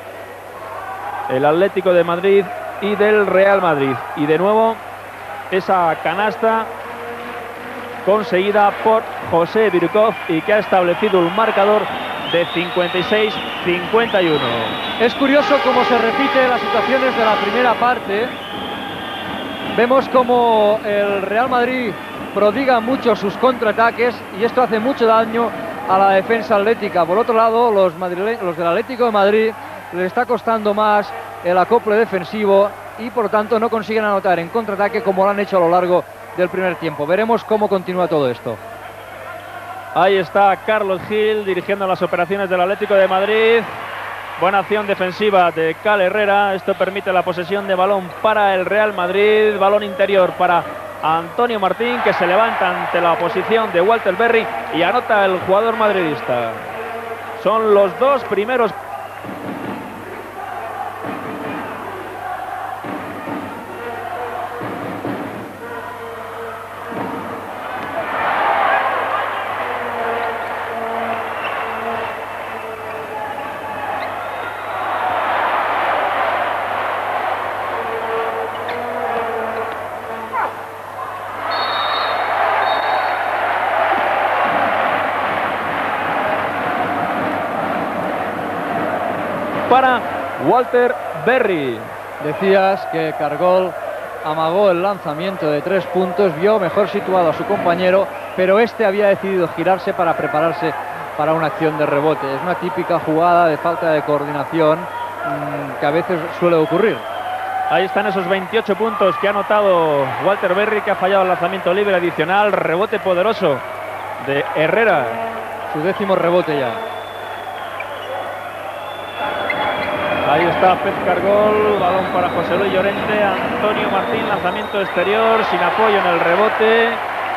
el Atlético de Madrid y del Real Madrid. Y de nuevo esa canasta conseguida por José Birkov y que ha establecido un marcador de cincuenta y seis a cincuenta y uno. Es curioso cómo se repite las situaciones de la primera parte. Vemos como el Real Madrid prodiga mucho sus contraataques y esto hace mucho daño a la defensa atlética. Por otro lado, los, madrile los del Atlético de Madrid les está costando más el acople defensivo y por tanto no consiguen anotar en contraataque como lo han hecho a lo largo del primer tiempo. Veremos cómo continúa todo esto. Ahí está Carlos Gil dirigiendo las operaciones del Atlético de Madrid. Buena acción defensiva de Cal Herrera. Esto permite la posesión de balón para el Real Madrid. Balón interior para Antonio Martín, que se levanta ante la oposición de Walter Berry y anota el jugador madridista. Son los dos primeros. Para Walter Berry. Decías que Cargol amagó el lanzamiento de tres puntos, vio mejor situado a su compañero, pero este había decidido girarse para prepararse para una acción de rebote. Es una típica jugada de falta de coordinación mmm, que a veces suele ocurrir. Ahí están esos veintiocho puntos que ha anotado Walter Berry, que ha fallado el lanzamiento libre adicional. Rebote poderoso de Herrera. Su décimo rebote ya. Ahí está Pez Cargol, balón para José Luis Llorente, Antonio Martín, lanzamiento exterior, sin apoyo en el rebote.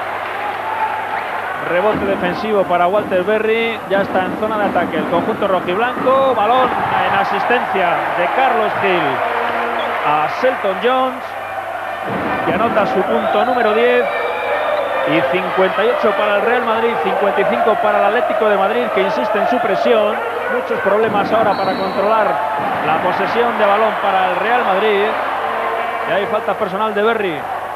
Rebote defensivo para Walter Berry, ya está en zona de ataque el conjunto rojiblanco. Balón en asistencia de Carlos Gil a Selton Jones, que anota su punto número diez. Y cincuenta y ocho para el Real Madrid, cincuenta y cinco para el Atlético de Madrid, que insiste en su presión. Muchos problemas ahora para controlar la posesión de balón para el Real Madrid. Y hay falta personal de Berry.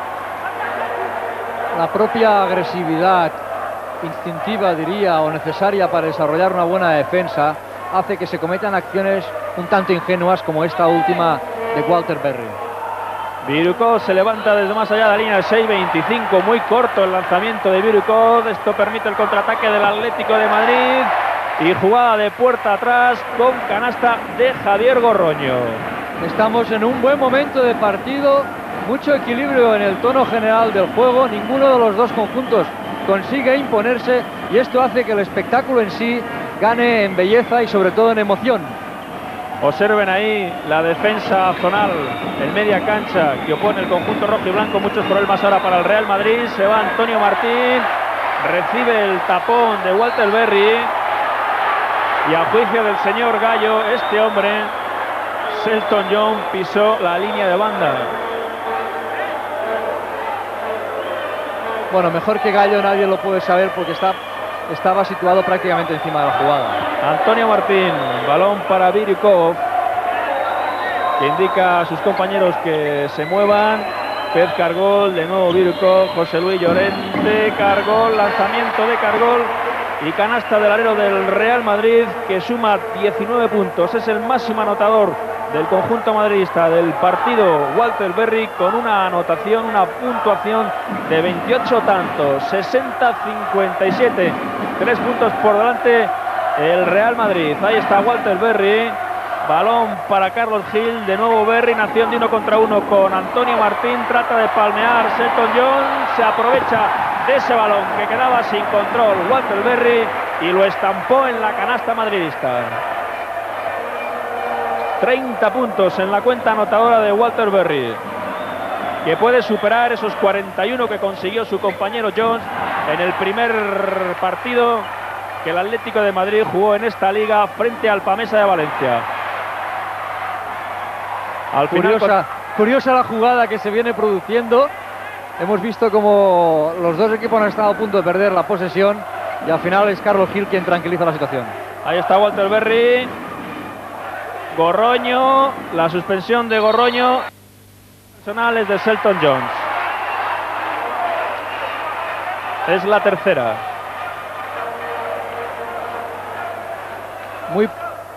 La propia agresividad instintiva, diría, o necesaria para desarrollar una buena defensa, hace que se cometan acciones un tanto ingenuas como esta última de Walter Berry. Birkov se levanta desde más allá de la línea de seis veinticinco, muy corto el lanzamiento de Birkov. Esto permite el contraataque del Atlético de Madrid y jugada de puerta atrás con canasta de Javier Gorroño. Estamos en un buen momento de partido, mucho equilibrio en el tono general del juego, ninguno de los dos conjuntos consigue imponerse y esto hace que el espectáculo en sí gane en belleza y sobre todo en emoción. Observen ahí la defensa zonal en media cancha que opone el conjunto rojo y blanco. Muchos problemas ahora para el Real Madrid. Se va Antonio Martín, recibe el tapón de Walter Berry y a juicio del señor Gallo, este hombre, Selton Jones, pisó la línea de banda. Bueno, mejor que Gallo nadie lo puede saber porque está, estaba situado prácticamente encima de la jugada. Antonio Martín, balón para Birkov, que indica a sus compañeros que se muevan. Pez Cargol, de nuevo Birkov, José Luis Llorente, Cargol, lanzamiento de Cargol y canasta del alero del Real Madrid, que suma diecinueve puntos. Es el máximo anotador del conjunto madridista del partido, Walter Berry, con una anotación, una puntuación de veintiocho tantos, sesenta a cincuenta y siete, tres puntos por delante el Real Madrid. Ahí está Walter Berry, balón para Carlos Gil, de nuevo Berry, nación de uno contra uno con Antonio Martín, trata de palmear Selton Jones, se aprovecha de ese balón que quedaba sin control Walter Berry y lo estampó en la canasta madridista. treinta puntos en la cuenta anotadora de Walter Berry, que puede superar esos cuarenta y uno que consiguió su compañero Jones en el primer partido que el Atlético de Madrid jugó en esta liga frente al Pamesa de Valencia. Al final, curiosa, curiosa la jugada que se viene produciendo. Hemos visto como los dos equipos han estado a punto de perder la posesión y al final es Carlos Gil quien tranquiliza la situación. Ahí está Walter Berry. Gorroño, la suspensión de Gorroño, personales de Selton Jones. Es la tercera. Muy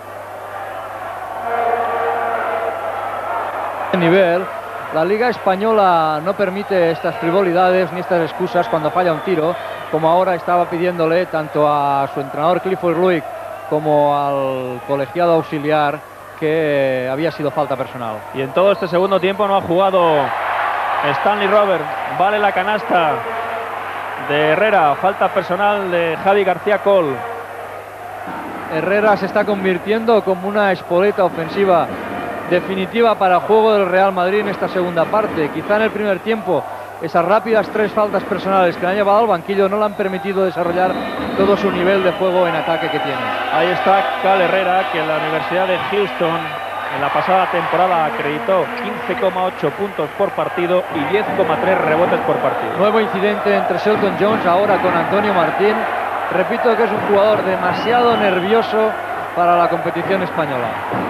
nivel. La Liga Española no permite estas frivolidades ni estas excusas cuando falla un tiro, como ahora estaba pidiéndole tanto a su entrenador Clifford Luick como al colegiado auxiliar que había sido falta personal. Y en todo este segundo tiempo no ha jugado Stanley Robert. Vale la canasta de Herrera, falta personal de Javi García Coll. Herrera se está convirtiendo como una espoleta ofensiva definitiva para el juego del Real Madrid en esta segunda parte. Quizá en el primer tiempo esas rápidas tres faltas personales que le han llevado al banquillo no le han permitido desarrollar todo su nivel de juego en ataque que tiene. Ahí está Cal Herrera, que en la Universidad de Houston en la pasada temporada acreditó quince coma ocho puntos por partido y diez coma tres rebotes por partido. Nuevo incidente entre Selton Jones ahora con Antonio Martín. Repito que es un jugador demasiado nervioso para la competición española.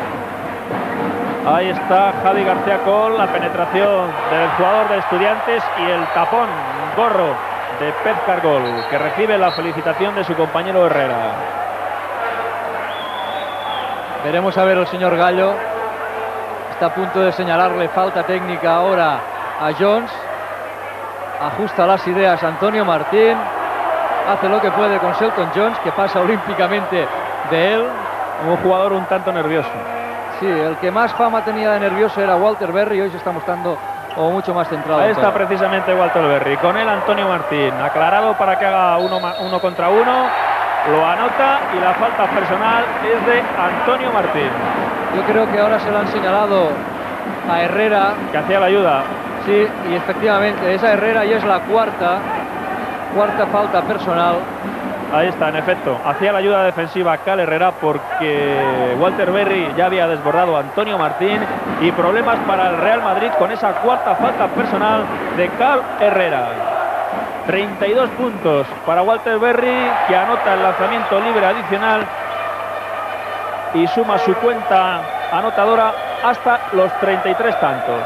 Ahí está Javi García Coll, la penetración del jugador de Estudiantes y el tapón gorro de Pep Cargol, que recibe la felicitación de su compañero Herrera. Veremos a ver el señor Gallo. Está a punto de señalarle falta técnica ahora a Jones. Ajusta las ideas Antonio Martín. Hace lo que puede con Selton Jones, que pasa olímpicamente de él. Un jugador un tanto nervioso. Sí, el que más fama tenía de nervioso era Walter Berry, hoy se está mostrando como mucho más centrado. Ahí está precisamente Walter Berry, con él Antonio Martín, aclarado para que haga uno, uno contra uno, lo anota y la falta personal es de Antonio Martín. Yo creo que ahora se lo han señalado a Herrera. Que hacía la ayuda. Sí, y efectivamente, esa Herrera y es la cuarta, cuarta falta personal. Ahí está, en efecto, hacía la ayuda defensiva Cal Herrera porque Walter Berry ya había desbordado a Antonio Martín y problemas para el Real Madrid con esa cuarta falta personal de Cal Herrera. treinta y dos puntos para Walter Berry, que anota el lanzamiento libre adicional y suma su cuenta anotadora hasta los treinta y tres tantos.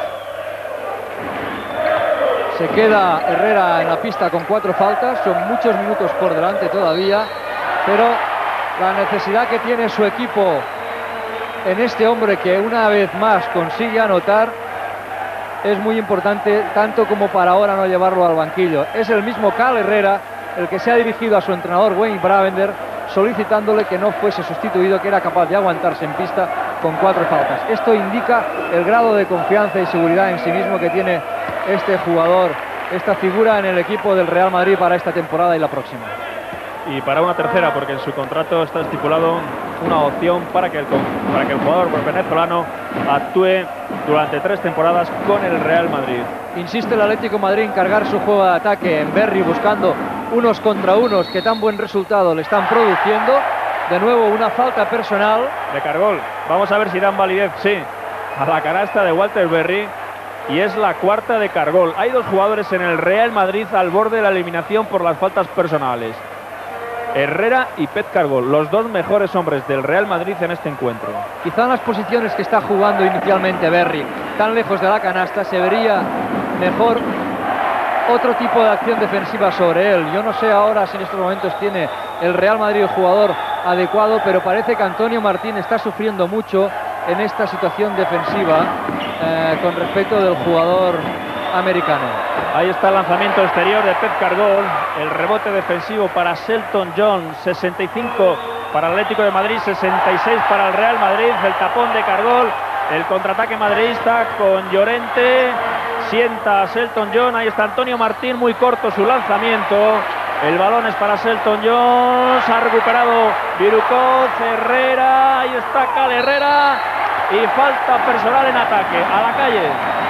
Se queda Herrera en la pista con cuatro faltas, son muchos minutos por delante todavía, pero la necesidad que tiene su equipo en este hombre que una vez más consigue anotar es muy importante, tanto como para ahora no llevarlo al banquillo. Es el mismo Cal Herrera el que se ha dirigido a su entrenador Wayne Bravender solicitándole que no fuese sustituido, que era capaz de aguantarse en pista con cuatro faltas. Esto indica el grado de confianza y seguridad en sí mismo que tiene este jugador, esta figura en el equipo del Real Madrid para esta temporada y la próxima. Y para una tercera, porque en su contrato está estipulado una opción para que el, para que el jugador venezolano actúe durante tres temporadas con el Real Madrid. Insiste el Atlético de Madrid en cargar su juego de ataque en Berry, buscando unos contra unos que tan buen resultado le están produciendo. De nuevo una falta personal de Cargol. Vamos a ver si dan validez, sí, a la canasta de Walter Berry. Y es la cuarta de Cargol. Hay dos jugadores en el Real Madrid al borde de la eliminación por las faltas personales. Herrera y Pep Cargol, los dos mejores hombres del Real Madrid en este encuentro. Quizá en las posiciones que está jugando inicialmente Berry, tan lejos de la canasta, se vería mejor otro tipo de acción defensiva sobre él. Yo no sé ahora si en estos momentos tiene el Real Madrid el jugador adecuado, pero parece que Antonio Martín está sufriendo mucho en esta situación defensiva eh, con respecto del jugador americano. Ahí está el lanzamiento exterior de Pep Cargol, el rebote defensivo para Selton Jones, sesenta y cinco para el Atlético de Madrid, sesenta y seis para el Real Madrid, el tapón de Cargol, el contraataque madridista con Llorente, sienta a Selton Jones, ahí está Antonio Martín, muy corto su lanzamiento, el balón es para Selton Jones, ha recuperado Virucoz, Herrera, ahí está Cal Herrera y falta personal en ataque, a la calle.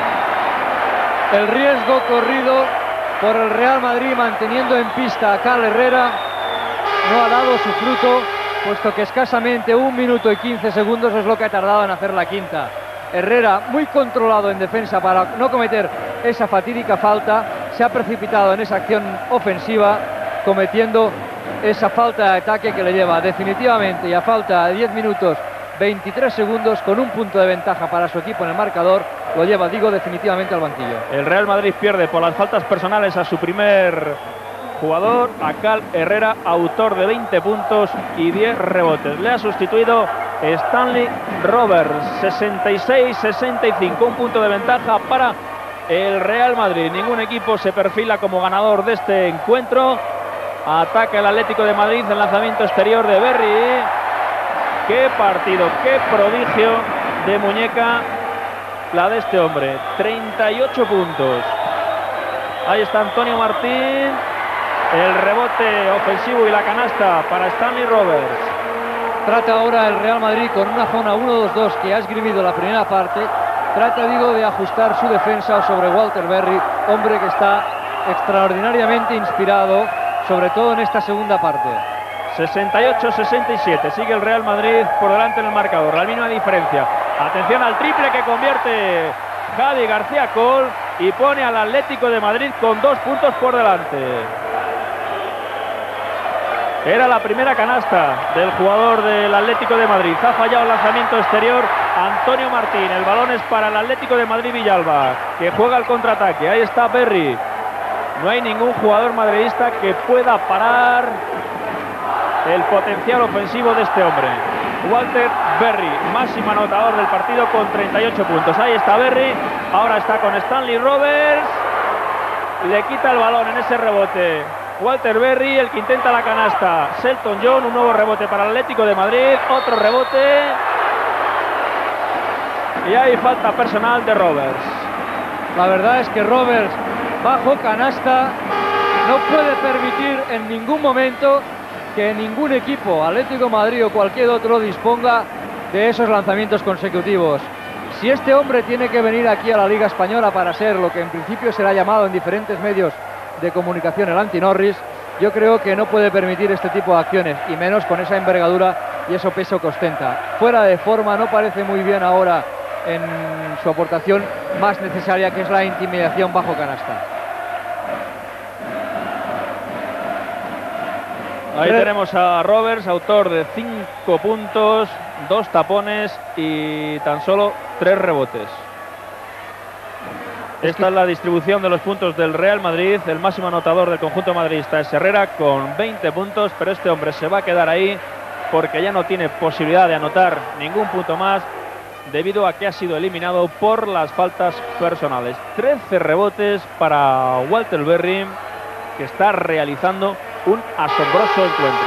El riesgo corrido por el Real Madrid manteniendo en pista a Cal Herrera no ha dado su fruto, puesto que escasamente un minuto y quince segundos es lo que ha tardado en hacer la quinta. Herrera, muy controlado en defensa para no cometer esa fatídica falta, se ha precipitado en esa acción ofensiva, cometiendo esa falta de ataque que le lleva definitivamente, y a falta de diez minutos veintitrés segundos, con un punto de ventaja para su equipo en el marcador, lo lleva, digo, definitivamente al banquillo. El Real Madrid pierde por las faltas personales a su primer jugador, a Cal Herrera, autor de veinte puntos y diez rebotes. Le ha sustituido Stanley Roberts. Sesenta y seis sesenta y cinco, un punto de ventaja para el Real Madrid. Ningún equipo se perfila como ganador de este encuentro. Ataca el Atlético de Madrid, el lanzamiento exterior de Berry. Qué partido, qué prodigio de muñeca la de este hombre. treinta y ocho puntos. Ahí está Antonio Martín. El rebote ofensivo y la canasta para Stanley Roberts. Trata ahora el Real Madrid con una zona uno dos dos que ha esgrimido la primera parte. Trata, digo, de ajustar su defensa sobre Walter Berry, hombre que está extraordinariamente inspirado, sobre todo en esta segunda parte. sesenta y ocho sesenta y siete, sigue el Real Madrid por delante en el marcador, la mínima diferencia. Atención al triple que convierte Javi García Coll y pone al Atlético de Madrid con dos puntos por delante. Era la primera canasta del jugador del Atlético de Madrid. Ha fallado el lanzamiento exterior Antonio Martín. El balón es para el Atlético de Madrid Villalba, que juega el contraataque. Ahí está Berry. No hay ningún jugador madridista que pueda parar el potencial ofensivo de este hombre. Walter Berry, máximo anotador del partido con treinta y ocho puntos. Ahí está Berry. Ahora está con Stanley Roberts. Le quita el balón en ese rebote Walter Berry, el que intenta la canasta. Selton John, un nuevo rebote para el Atlético de Madrid. Otro rebote. Y hay falta personal de Roberts. La verdad es que Roberts, bajo canasta, no puede permitir en ningún momento que ningún equipo, Atlético de Madrid o cualquier otro, disponga de esos lanzamientos consecutivos. Si este hombre tiene que venir aquí a la Liga Española para ser lo que en principio será llamado en diferentes medios de comunicación el anti-Norris, yo creo que no puede permitir este tipo de acciones, y menos con esa envergadura y ese peso que ostenta. Fuera de forma, no parece muy bien ahora en su aportación más necesaria, que es la intimidación bajo canasta. Ahí tenemos a Roberts, autor de cinco puntos, dos tapones y tan solo tres rebotes. Esta es la distribución de los puntos del Real Madrid. El máximo anotador del conjunto madridista es Herrera con veinte puntos, pero este hombre se va a quedar ahí porque ya no tiene posibilidad de anotar ningún punto más debido a que ha sido eliminado por las faltas personales. trece rebotes para Walter Berry, que está realizando un asombroso encuentro.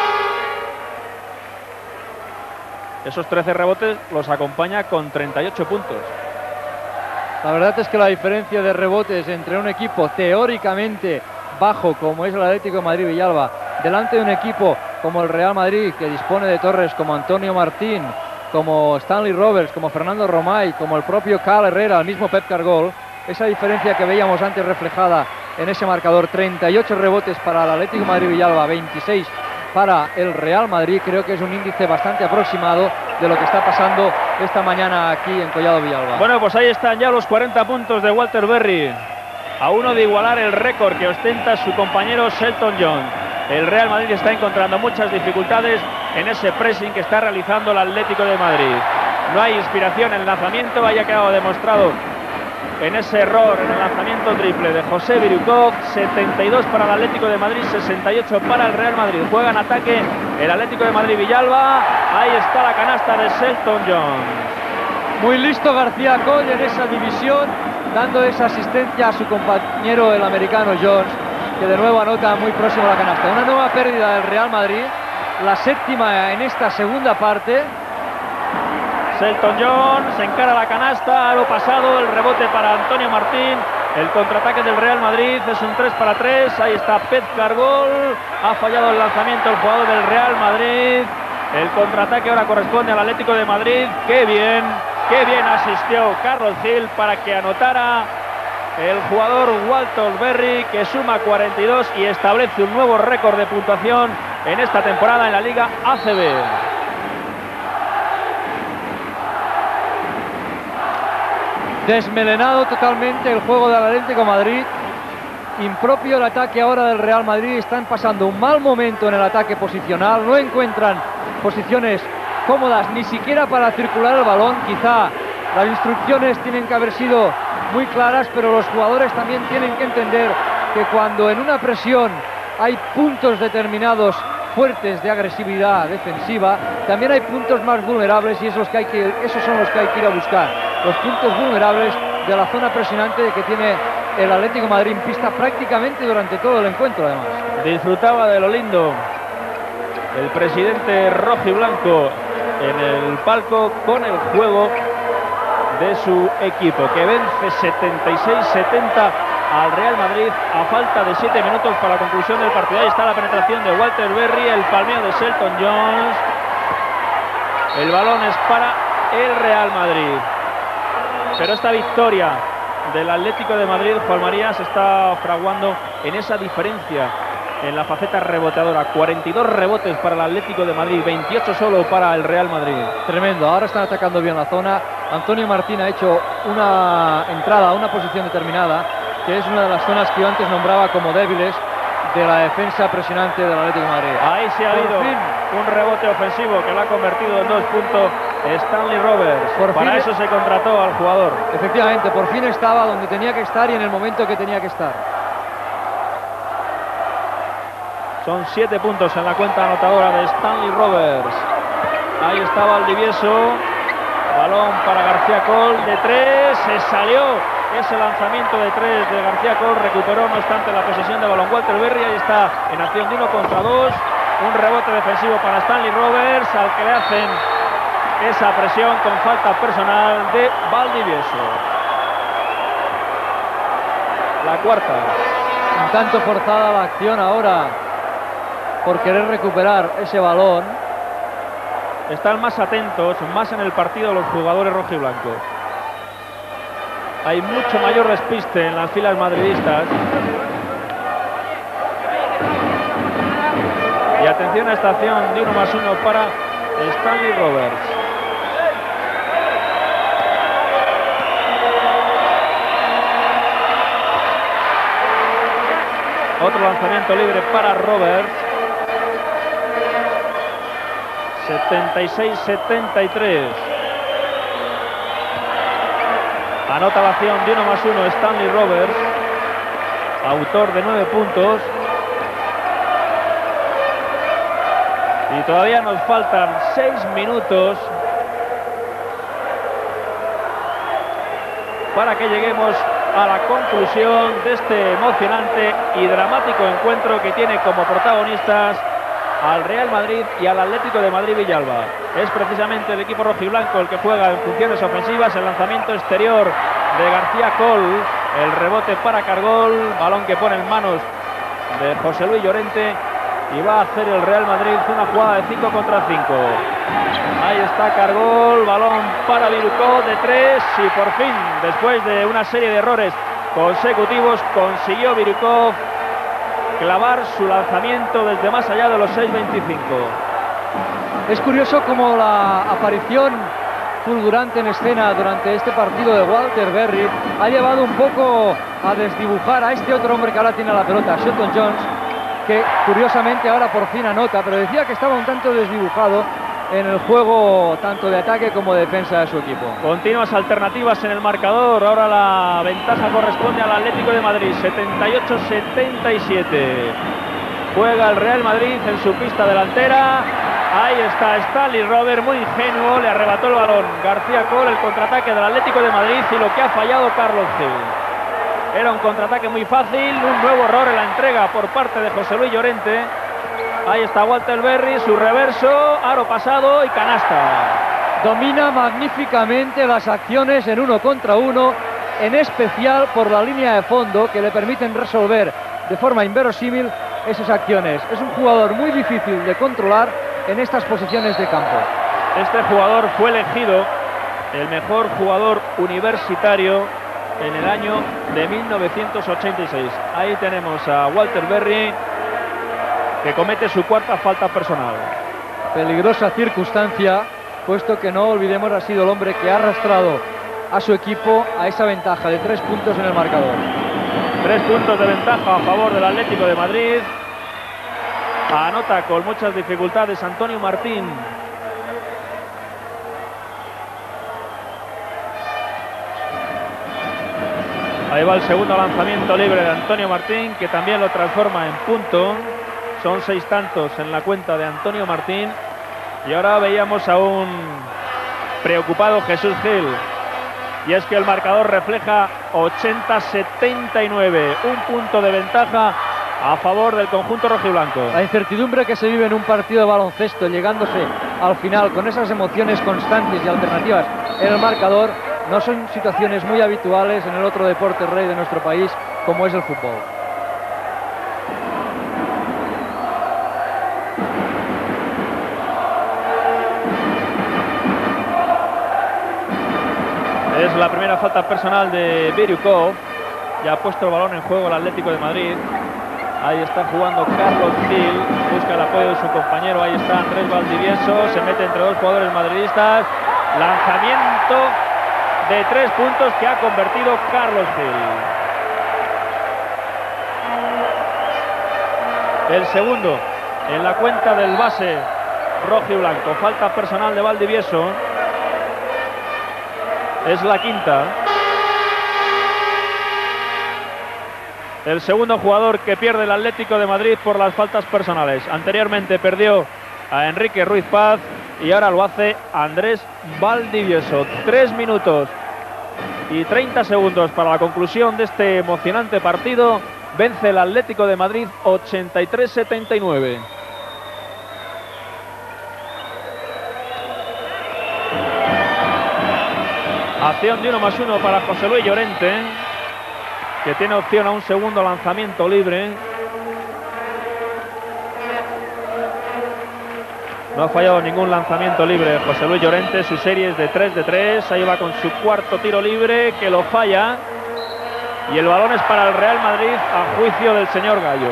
Esos trece rebotes los acompaña con treinta y ocho puntos. La verdad es que la diferencia de rebotes entre un equipo teóricamente bajo como es el Atlético de Madrid Villalba, delante de un equipo como el Real Madrid, que dispone de torres como Antonio Martín, como Stanley Roberts, como Fernando Romay, como el propio Cal Herrera, el mismo Pep Cargol, esa diferencia que veíamos antes reflejada en ese marcador, treinta y ocho rebotes para el Atlético de Madrid Villalba, veintiséis para el Real Madrid, creo que es un índice bastante aproximado de lo que está pasando esta mañana aquí en Collado Villalba. Bueno, pues ahí están ya los cuarenta puntos de Walter Berry, a uno de igualar el récord que ostenta su compañero Selton John. El Real Madrid está encontrando muchas dificultades en ese pressing que está realizando el Atlético de Madrid. No hay inspiración en el lanzamiento, haya quedado demostrado en ese error en el lanzamiento triple de José Birukov. Setenta y dos para el Atlético de Madrid, sesenta y ocho para el Real Madrid. Juega en ataque el Atlético de Madrid Villalba. Ahí está la canasta de Selton John. Muy listo García Coll en esa división, dando esa asistencia a su compañero el americano Jones, que de nuevo anota muy próximo a la canasta. Una nueva pérdida del Real Madrid, la séptima en esta segunda parte. Selton John se encara la canasta, a lo pasado, el rebote para Antonio Martín. El contraataque del Real Madrid es un tres para tres. Ahí está Pep Cargol. Ha fallado el lanzamiento el jugador del Real Madrid. El contraataque ahora corresponde al Atlético de Madrid. Qué bien, qué bien asistió Carlos Gil para que anotara el jugador Walter Berry, que suma cuarenta y dos y establece un nuevo récord de puntuación en esta temporada en la Liga A C B. Desmelenado totalmente el juego del Atlético de Madrid. Impropio el ataque ahora del Real Madrid. Están pasando un mal momento en el ataque posicional. No encuentran posiciones cómodas, ni siquiera para circular el balón. Quizá las instrucciones tienen que haber sido muy claras, pero los jugadores también tienen que entender que cuando en una presión hay puntos determinados fuertes de agresividad defensiva, también hay puntos más vulnerables, y esos, que hay que, esos son los que hay que ir a buscar, los puntos vulnerables de la zona presionante que tiene el Atlético de Madrid en pista prácticamente durante todo el encuentro. Además, disfrutaba de lo lindo el presidente rojiblanco en el palco con el juego de su equipo, que vence setenta y seis setenta al Real Madrid a falta de siete minutos para la conclusión del partido. Ahí está la penetración de Walter Berry, el palmeo de Shelton Jones. El balón es para el Real Madrid. Pero esta victoria del Atlético de Madrid, Juan María, se está fraguando en esa diferencia en la faceta reboteadora. cuarenta y dos rebotes para el Atlético de Madrid, veintiocho solo para el Real Madrid. Tremendo, ahora están atacando bien la zona. Antonio Martín ha hecho una entrada a una posición determinada, que es una de las zonas que yo antes nombraba como débiles de la defensa presionante del Atlético de Madrid. Ahí se ha habido un rebote ofensivo que lo ha convertido en dos puntos Stanley Roberts. Por Para fin, eso se contrató al jugador. Efectivamente, por fin estaba donde tenía que estar y en el momento que tenía que estar. Son siete puntos en la cuenta anotadora de Stanley Roberts. Ahí está Valdivieso. Balón para García Col de tres. Se salió ese lanzamiento de tres de García Col. Recuperó no obstante la posesión de balón Walter Berry. Ahí está en acción de uno contra dos. Un rebote defensivo para Stanley Roberts, al que le hacen esa presión con falta personal de Valdivieso. La cuarta. Un tanto forzada la acción ahora por querer recuperar ese balón. Están más atentos, más en el partido los jugadores rojiblancos. Hay mucho mayor despiste en las filas madridistas. Y atención a esta acción de uno más uno para Stanley Roberts. Otro lanzamiento libre para Roberts. setenta y seis setenta y tres. Anota la acción de uno más uno Stanley Roberts, autor de nueve puntos. Y todavía nos faltan seis minutos para que lleguemos a la conclusión de este emocionante y dramático encuentro que tiene como protagonistas al Real Madrid y al Atlético de Madrid Villalba. Es precisamente el equipo rojiblanco el que juega en funciones ofensivas. El lanzamiento exterior de García Col, el rebote para Cargol, balón que pone en manos de José Luis Llorente, y va a hacer el Real Madrid una jugada de cinco contra cinco. Ahí está Cargol, balón para Virucó de tres, y por fin, después de una serie de errores consecutivos, consiguió Virucó clavar su lanzamiento desde más allá de los seis veinticinco. Es curioso cómo la aparición fulgurante en escena durante este partido de Walter Berry ha llevado un poco a desdibujar a este otro hombre que ahora tiene la pelota, Shelton Jones, que curiosamente ahora por fin anota, pero decía que estaba un tanto desdibujado en el juego tanto de ataque como de defensa de su equipo. Continuas alternativas en el marcador. Ahora la ventaja corresponde al Atlético de Madrid, setenta y ocho setenta y siete. Juega el Real Madrid en su pista delantera. Ahí está Stanley Roberts, muy ingenuo, le arrebató el balón García Col, el contraataque del Atlético de Madrid, y lo que ha fallado Carlos Gil. Era un contraataque muy fácil, un nuevo error en la entrega por parte de José Luis Llorente. Ahí está Walter Berry, su reverso, aro pasado y canasta. Domina magníficamente las acciones en uno contra uno, en especial por la línea de fondo, que le permiten resolver de forma inverosímil esas acciones. Es un jugador muy difícil de controlar en estas posiciones de campo. Este jugador fue elegido el mejor jugador universitario en el año de mil novecientos ochenta y seis. Ahí tenemos a Walter Berry, que comete su cuarta falta personal. Peligrosa circunstancia, puesto que no olvidemos ha sido el hombre que ha arrastrado a su equipo a esa ventaja de tres puntos en el marcador. Tres puntos de ventaja a favor del Atlético de Madrid. Anota con muchas dificultades Antonio Martín. Ahí va el segundo lanzamiento libre de Antonio Martín, que también lo transforma en punto. Son seis tantos en la cuenta de Antonio Martín. Y ahora veíamos a un preocupado Jesús Gil. Y es que el marcador refleja ochenta a setenta y nueve. Un punto de ventaja a favor del conjunto rojiblanco. La incertidumbre que se vive en un partido de baloncesto, llegándose al final con esas emociones constantes y alternativas en el marcador, no son situaciones muy habituales en el otro deporte rey de nuestro país, como es el fútbol. Es la primera falta personal de Biryukov. Ya ha puesto el balón en juego el Atlético de Madrid. Ahí está jugando Carlos Gil, busca el apoyo de su compañero. Ahí está Andrés Valdivieso, se mete entre dos jugadores madridistas. Lanzamiento de tres puntos que ha convertido Carlos Gil. El segundo en la cuenta del base rojo y blanco. Falta personal de Valdivieso. Es la quinta. El segundo jugador que pierde el Atlético de Madrid por las faltas personales. Anteriormente perdió a Enrique Ruiz Paz y ahora lo hace Andrés Valdivieso. Tres minutos y treinta segundos para la conclusión de este emocionante partido. Vence el Atlético de Madrid ochenta y tres a setenta y nueve. Acción de uno más uno para José Luis Llorente, que tiene opción a un segundo lanzamiento libre. No ha fallado ningún lanzamiento libre José Luis Llorente. Su serie es de tres de tres. Ahí va con su cuarto tiro libre, que lo falla. Y el balón es para el Real Madrid, a juicio del señor Gallo.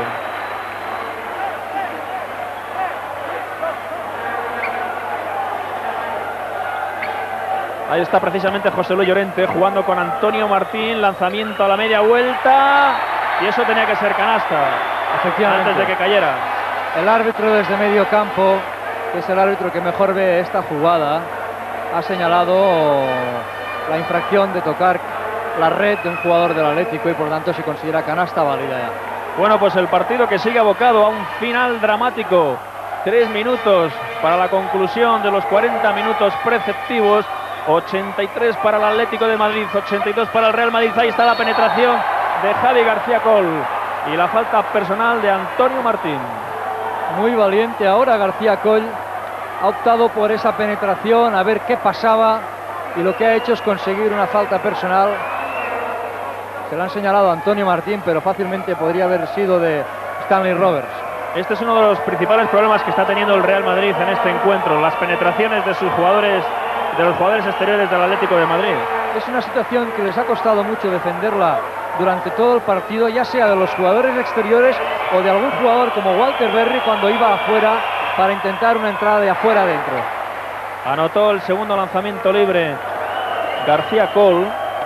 Ahí está precisamente José Luis Llorente jugando con Antonio Martín. Lanzamiento a la media vuelta. Y eso tenía que ser canasta. Efectivamente. Antes de que cayera. El árbitro desde medio campo, que es el árbitro que mejor ve esta jugada, ha señalado la infracción de tocar la red de un jugador del Atlético y por tanto se considera canasta válida ya. Bueno, pues el partido que sigue abocado a un final dramático. Tres minutos para la conclusión de los cuarenta minutos preceptivos. ochenta y tres para el Atlético de Madrid, ochenta y dos para el Real Madrid. Ahí está la penetración de Javi García Coll y la falta personal de Antonio Martín. Muy valiente ahora García Coll. Ha optado por esa penetración, a ver qué pasaba, y lo que ha hecho es conseguir una falta personal. Se la han señalado a Antonio Martín, pero fácilmente podría haber sido de Stanley Roberts. Este es uno de los principales problemas que está teniendo el Real Madrid en este encuentro, las penetraciones de sus jugadores, de los jugadores exteriores del Atlético de Madrid. Es una situación que les ha costado mucho defenderla durante todo el partido, ya sea de los jugadores exteriores o de algún jugador como Walter Berry cuando iba afuera para intentar una entrada de afuera adentro. Anotó el segundo lanzamiento libre García Coll.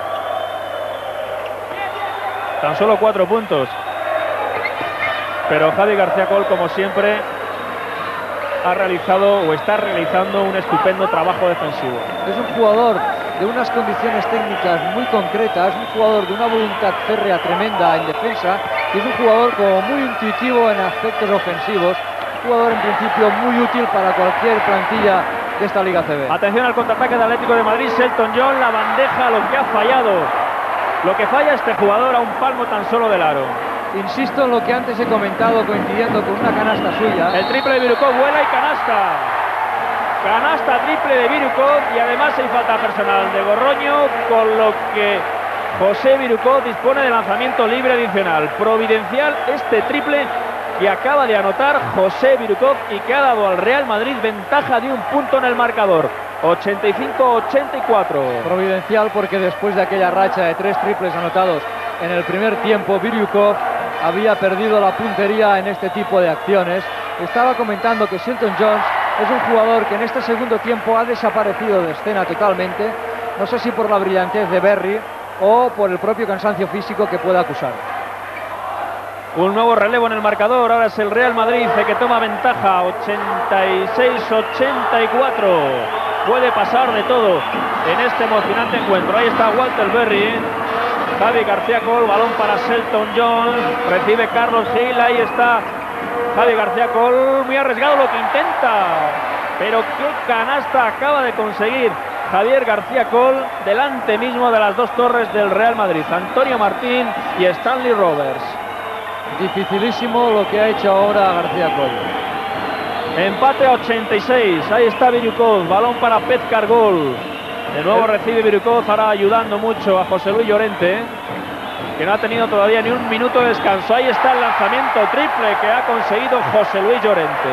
Tan solo cuatro puntos. Pero Javi García Coll, como siempre, ha realizado o está realizando un estupendo trabajo defensivo. Es un jugador de unas condiciones técnicas muy concretas, un jugador de una voluntad férrea tremenda en defensa y es un jugador como muy intuitivo en aspectos ofensivos, un jugador en principio muy útil para cualquier plantilla de esta Liga C B. Atención al contraataque del Atlético de Madrid. Selton John, la bandeja, lo que ha fallado, lo que falla este jugador a un palmo tan solo del aro. Insisto en lo que antes he comentado, coincidiendo con una canasta suya. El triple de Biryukov, vuela y canasta. Canasta triple de Biryukov y además hay falta personal de Gorroño, con lo que José Biryukov dispone de lanzamiento libre adicional. Providencial este triple que acaba de anotar José Biryukov y que ha dado al Real Madrid ventaja de un punto en el marcador. ochenta y cinco a ochenta y cuatro. Providencial porque después de aquella racha de tres triples anotados en el primer tiempo, Biryukov había perdido la puntería en este tipo de acciones. Estaba comentando que Selton Jones es un jugador que en este segundo tiempo ha desaparecido de escena totalmente. No sé si por la brillantez de Berry o por el propio cansancio físico que pueda acusar. Un nuevo relevo en el marcador. Ahora es el Real Madrid el que toma ventaja. ochenta y seis a ochenta y cuatro. Puede pasar de todo en este emocionante encuentro. Ahí está Walter Berry Javi García Col, balón para Shelton Jones, recibe Carlos Gil, ahí está Javi García Col, muy arriesgado lo que intenta, pero qué canasta acaba de conseguir Javier García Col, delante mismo de las dos torres del Real Madrid, Antonio Martín y Stanley Roberts. Dificilísimo lo que ha hecho ahora García Col. Empate a ochenta y seis, ahí está Biriukov, balón para Pez Cargol. De nuevo recibe Biriukov, ahora ayudando mucho a José Luis Llorente, que no ha tenido todavía ni un minuto de descanso. Ahí está el lanzamiento triple que ha conseguido José Luis Llorente.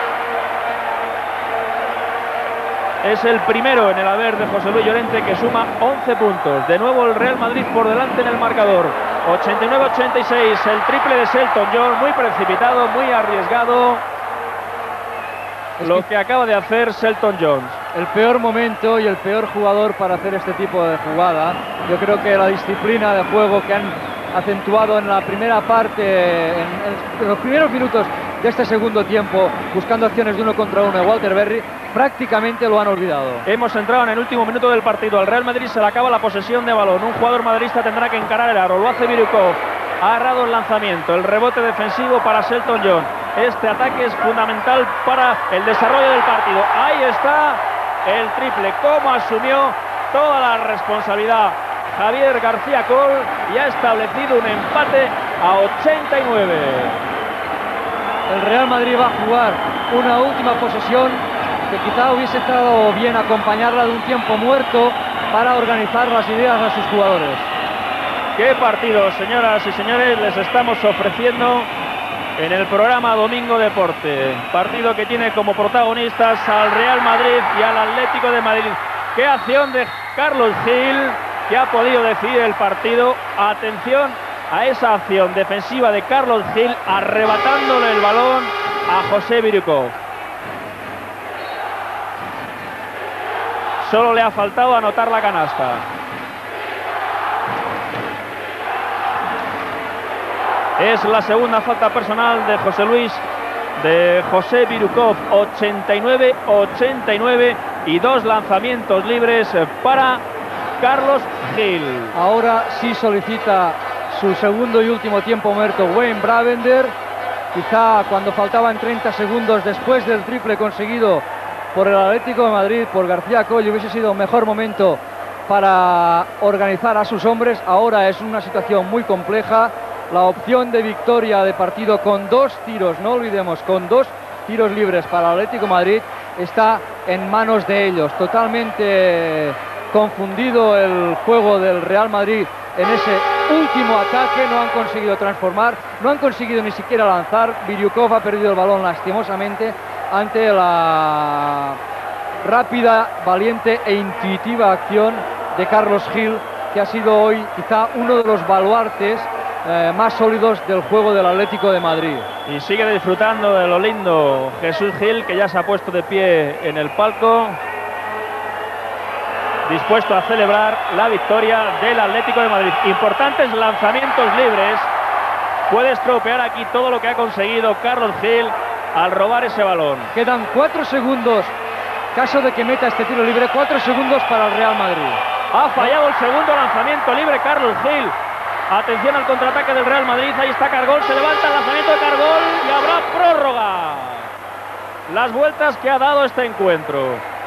Es el primero en el haber de José Luis Llorente, que suma once puntos. De nuevo el Real Madrid por delante en el marcador. ochenta y nueve a ochenta y seis, el triple de Shelton Jones, muy precipitado, muy arriesgado. Es lo que... que acaba de hacer Shelton Jones. El peor momento y el peor jugador para hacer este tipo de jugada. Yo creo que la disciplina de juego que han acentuado en la primera parte, en, en los primeros minutos de este segundo tiempo, buscando acciones de uno contra uno de Walter Berry, prácticamente lo han olvidado. Hemos entrado en el último minuto del partido. Al Real Madrid se le acaba la posesión de balón. Un jugador madridista tendrá que encarar el aro. Lo hace Biriukov. Ha agarrado el lanzamiento. El rebote defensivo para Shelton Jones. Este ataque es fundamental para el desarrollo del partido. Ahí está el triple. Cómo asumió toda la responsabilidad Javier García Col y ha establecido un empate a ochenta y nueve. El Real Madrid va a jugar una última posesión que quizá hubiese estado bien acompañarla de un tiempo muerto para organizar las ideas a sus jugadores. Qué partido, señoras y señores, les estamos ofreciendo en el programa Domingo Deporte. Partido que tiene como protagonistas al Real Madrid y al Atlético de Madrid. Qué acción de Carlos Gil, que ha podido decidir el partido. Atención a esa acción defensiva de Carlos Gil, arrebatándole el balón a José Biriukov. Solo le ha faltado anotar la canasta. Es la segunda falta personal de José Luis, de José Biriukov. Ochenta y nueve a ochenta y nueve y dos lanzamientos libres para Carlos Gil. Ahora sí solicita su segundo y último tiempo muerto Wayne Bravender. Quizá cuando faltaban treinta segundos después del triple conseguido por el Atlético de Madrid, por García Col, hubiese sido un mejor momento para organizar a sus hombres. Ahora es una situación muy compleja. La opción de victoria de partido con dos tiros, no olvidemos, con dos tiros libres para el Atlético de Madrid, está en manos de ellos. Totalmente confundido el juego del Real Madrid en ese último ataque. No han conseguido transformar, no han conseguido ni siquiera lanzar. Biriukov ha perdido el balón lastimosamente ante la rápida, valiente e intuitiva acción de Carlos Gil, que ha sido hoy quizá uno de los baluartes eh, más sólidos del juego del Atlético de Madrid. Y sigue disfrutando de lo lindo Jesús Gil, que ya se ha puesto de pie en el palco, dispuesto a celebrar la victoria del Atlético de Madrid. Importantes lanzamientos libres. Puede estropear aquí todo lo que ha conseguido Carlos Gil al robar ese balón. Quedan cuatro segundos, caso de que meta este tiro libre, cuatro segundos para el Real Madrid. Ha fallado el segundo lanzamiento libre Carlos Gil. Atención al contraataque del Real Madrid. Ahí está Cargol, se levanta el lanzamiento de Cargol y habrá prórroga. Las vueltas que ha dado este encuentro.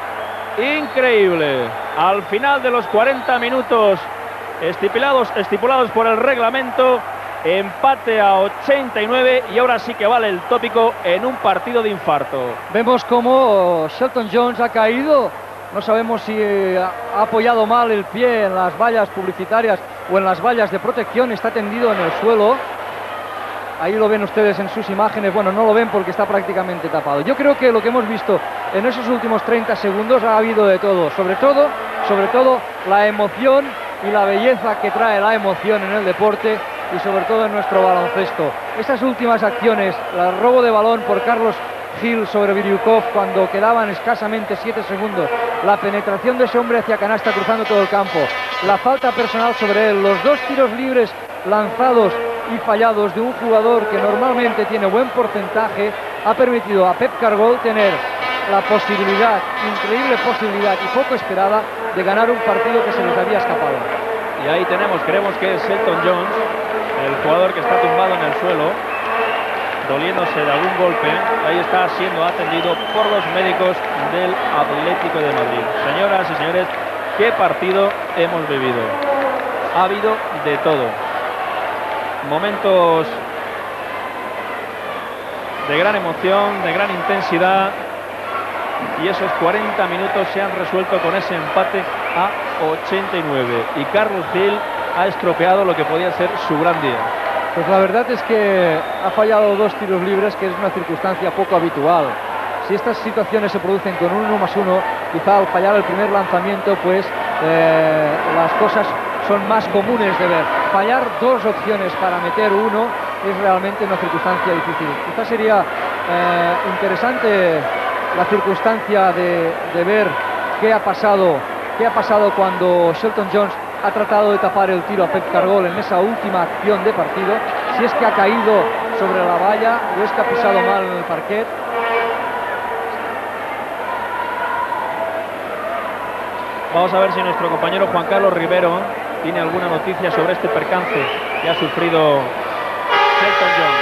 Increíble. Al final de los cuarenta minutos estipulados, estipulados por el reglamento, empate a ochenta y nueve y ahora sí que vale el tópico en un partido de infarto. Vemos cómo Shelton Jones ha caído. No sabemos si ha apoyado mal el pie en las vallas publicitarias o en las vallas de protección. Está tendido en el suelo. Ahí lo ven ustedes en sus imágenes. Bueno, no lo ven porque está prácticamente tapado. Yo creo que lo que hemos visto en esos últimos treinta segundos ha habido de todo. Sobre todo, sobre todo la emoción y la belleza que trae la emoción en el deporte y sobre todo en nuestro baloncesto. Estas últimas acciones, el robo de balón por Carlos Gil sobre Biriukov cuando quedaban escasamente siete segundos, la penetración de ese hombre hacia canasta cruzando todo el campo, la falta personal sobre él, los dos tiros libres lanzados y fallados de un jugador que normalmente tiene buen porcentaje, ha permitido a Pep Cargol tener la posibilidad, increíble posibilidad y poco esperada, de ganar un partido que se les había escapado. Y ahí tenemos, creemos que es Shelton Jones, el jugador que está tumbado en el suelo, doliéndose de algún golpe. Ahí está siendo atendido por los médicos del Atlético de Madrid. Señoras y señores, qué partido hemos vivido. Ha habido de todo. Momentos de gran emoción, de gran intensidad. Y esos cuarenta minutos se han resuelto con ese empate a ochenta y nueve. Y Carlos Gil ha estropeado lo que podía ser su gran día. Pues la verdad es que ha fallado dos tiros libres, que es una circunstancia poco habitual. Si estas situaciones se producen con un uno más uno, quizá al fallar el primer lanzamiento, pues eh, las cosas son más comunes de ver. Fallar dos opciones para meter uno es realmente una circunstancia difícil. Quizá sería eh, interesante la circunstancia de, de ver qué ha pasado, qué ha pasado cuando Shelton Jones ha tratado de tapar el tiro a Pep Cargol en esa última acción de partido, si es que ha caído sobre la valla o es que ha pisado mal en el parquet. Vamos a ver si nuestro compañero Juan Carlos Rivero tiene alguna noticia sobre este percance que ha sufrido Shelton Jones.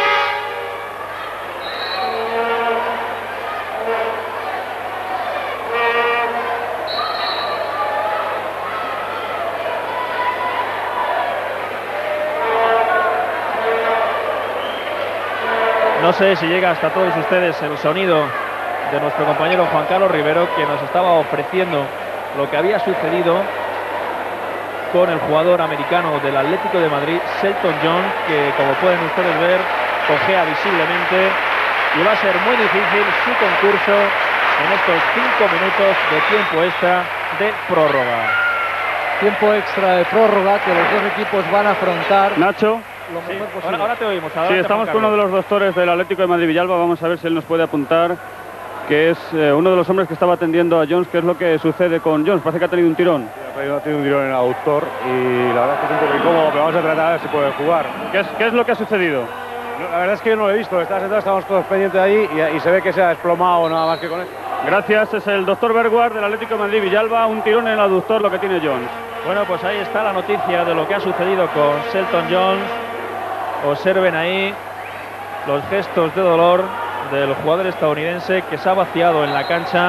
No sé si llega hasta todos ustedes el sonido de nuestro compañero Juan Carlos Rivero, que nos estaba ofreciendo lo que había sucedido con el jugador americano del Atlético de Madrid, Shelton Jones, que como pueden ustedes ver, cojea visiblemente y va a ser muy difícil su concurso en estos cinco minutos de tiempo extra de prórroga. Tiempo extra de prórroga que los dos equipos van a afrontar. Nacho. Lo mejor Sí, posible. ahora, ahora te oímos. Sí, adelante, estamos Juan con uno de Carlos. los doctores del Atlético de Madrid Villalba. Vamos a ver si él nos puede apuntar, que es eh, uno de los hombres que estaba atendiendo a Jones. ¿Qué es lo que sucede con Jones? Parece que ha tenido un tirón. Ha tenido un tirón en el aductor y la verdad es que es un poco incómodo, pero vamos a tratar a ver si puede jugar. ¿Qué es, qué es lo que ha sucedido? No, la verdad es que yo no lo he visto, está sentado, estamos todos pendientes de ahí y, y se ve que se ha desplomado nada más que con eso. Gracias, es el doctor Berguard del Atlético de Madrid Villalba. Un tirón en el aductor lo que tiene Jones. Bueno, pues ahí está la noticia de lo que ha sucedido con Shelton Jones. Observen ahí los gestos de dolor del jugador estadounidense, que se ha vaciado en la cancha.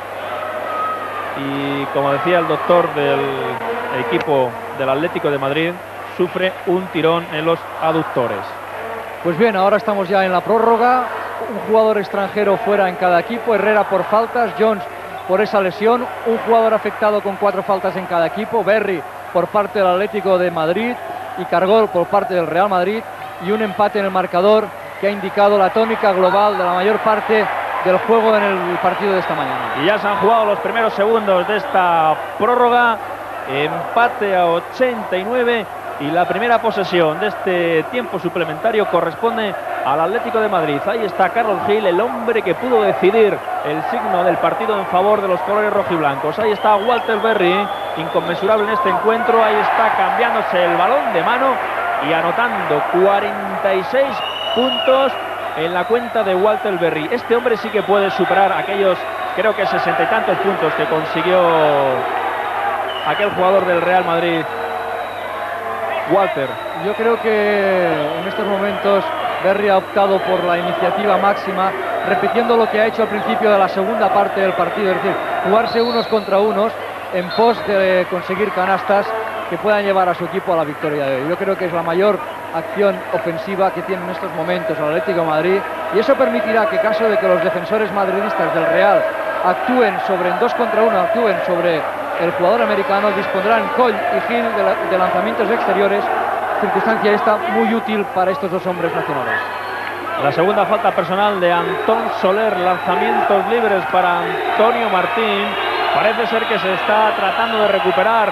Y como decía el doctor del equipo del Atlético de Madrid, sufre un tirón en los aductores. Pues bien, ahora estamos ya en la prórroga. Un jugador extranjero fuera en cada equipo. Herrera por faltas, Jones por esa lesión. Un jugador afectado con cuatro faltas en cada equipo. Berry por parte del Atlético de Madrid y Cargol por parte del Real Madrid. Y un empate en el marcador que ha indicado la tónica global de la mayor parte del juego en el partido de esta mañana. Y ya se han jugado los primeros segundos de esta prórroga. Empate a ochenta y nueve. Y la primera posesión de este tiempo suplementario corresponde al Atlético de Madrid. Ahí está Carlos Gil, el hombre que pudo decidir el signo del partido en favor de los colores rojiblancos. Ahí está Walter Berry, inconmensurable en este encuentro. Ahí está cambiándose el balón de mano y anotando cuarenta y seis puntos en la cuenta de Walter Berry. Este hombre sí que puede superar aquellos, creo que sesenta y tantos puntos que consiguió aquel jugador del Real Madrid, Walter. Yo creo que en estos momentos Berry ha optado por la iniciativa máxima, repitiendo lo que ha hecho al principio de la segunda parte del partido, es decir, jugarse unos contra unos en pos de conseguir canastas que puedan llevar a su equipo a la victoria de hoy. Yo creo que es la mayor acción ofensiva que tiene en estos momentos el Atlético de Madrid, y eso permitirá que, caso de que los defensores madridistas del Real actúen sobre en dos contra uno, actúen sobre el jugador americano, dispondrán Coll y Gil de, la, de lanzamientos exteriores, circunstancia esta muy útil para estos dos hombres nacionales. La segunda falta personal de Antón Soler, lanzamientos libres para Antonio Martín. Parece ser que se está tratando de recuperar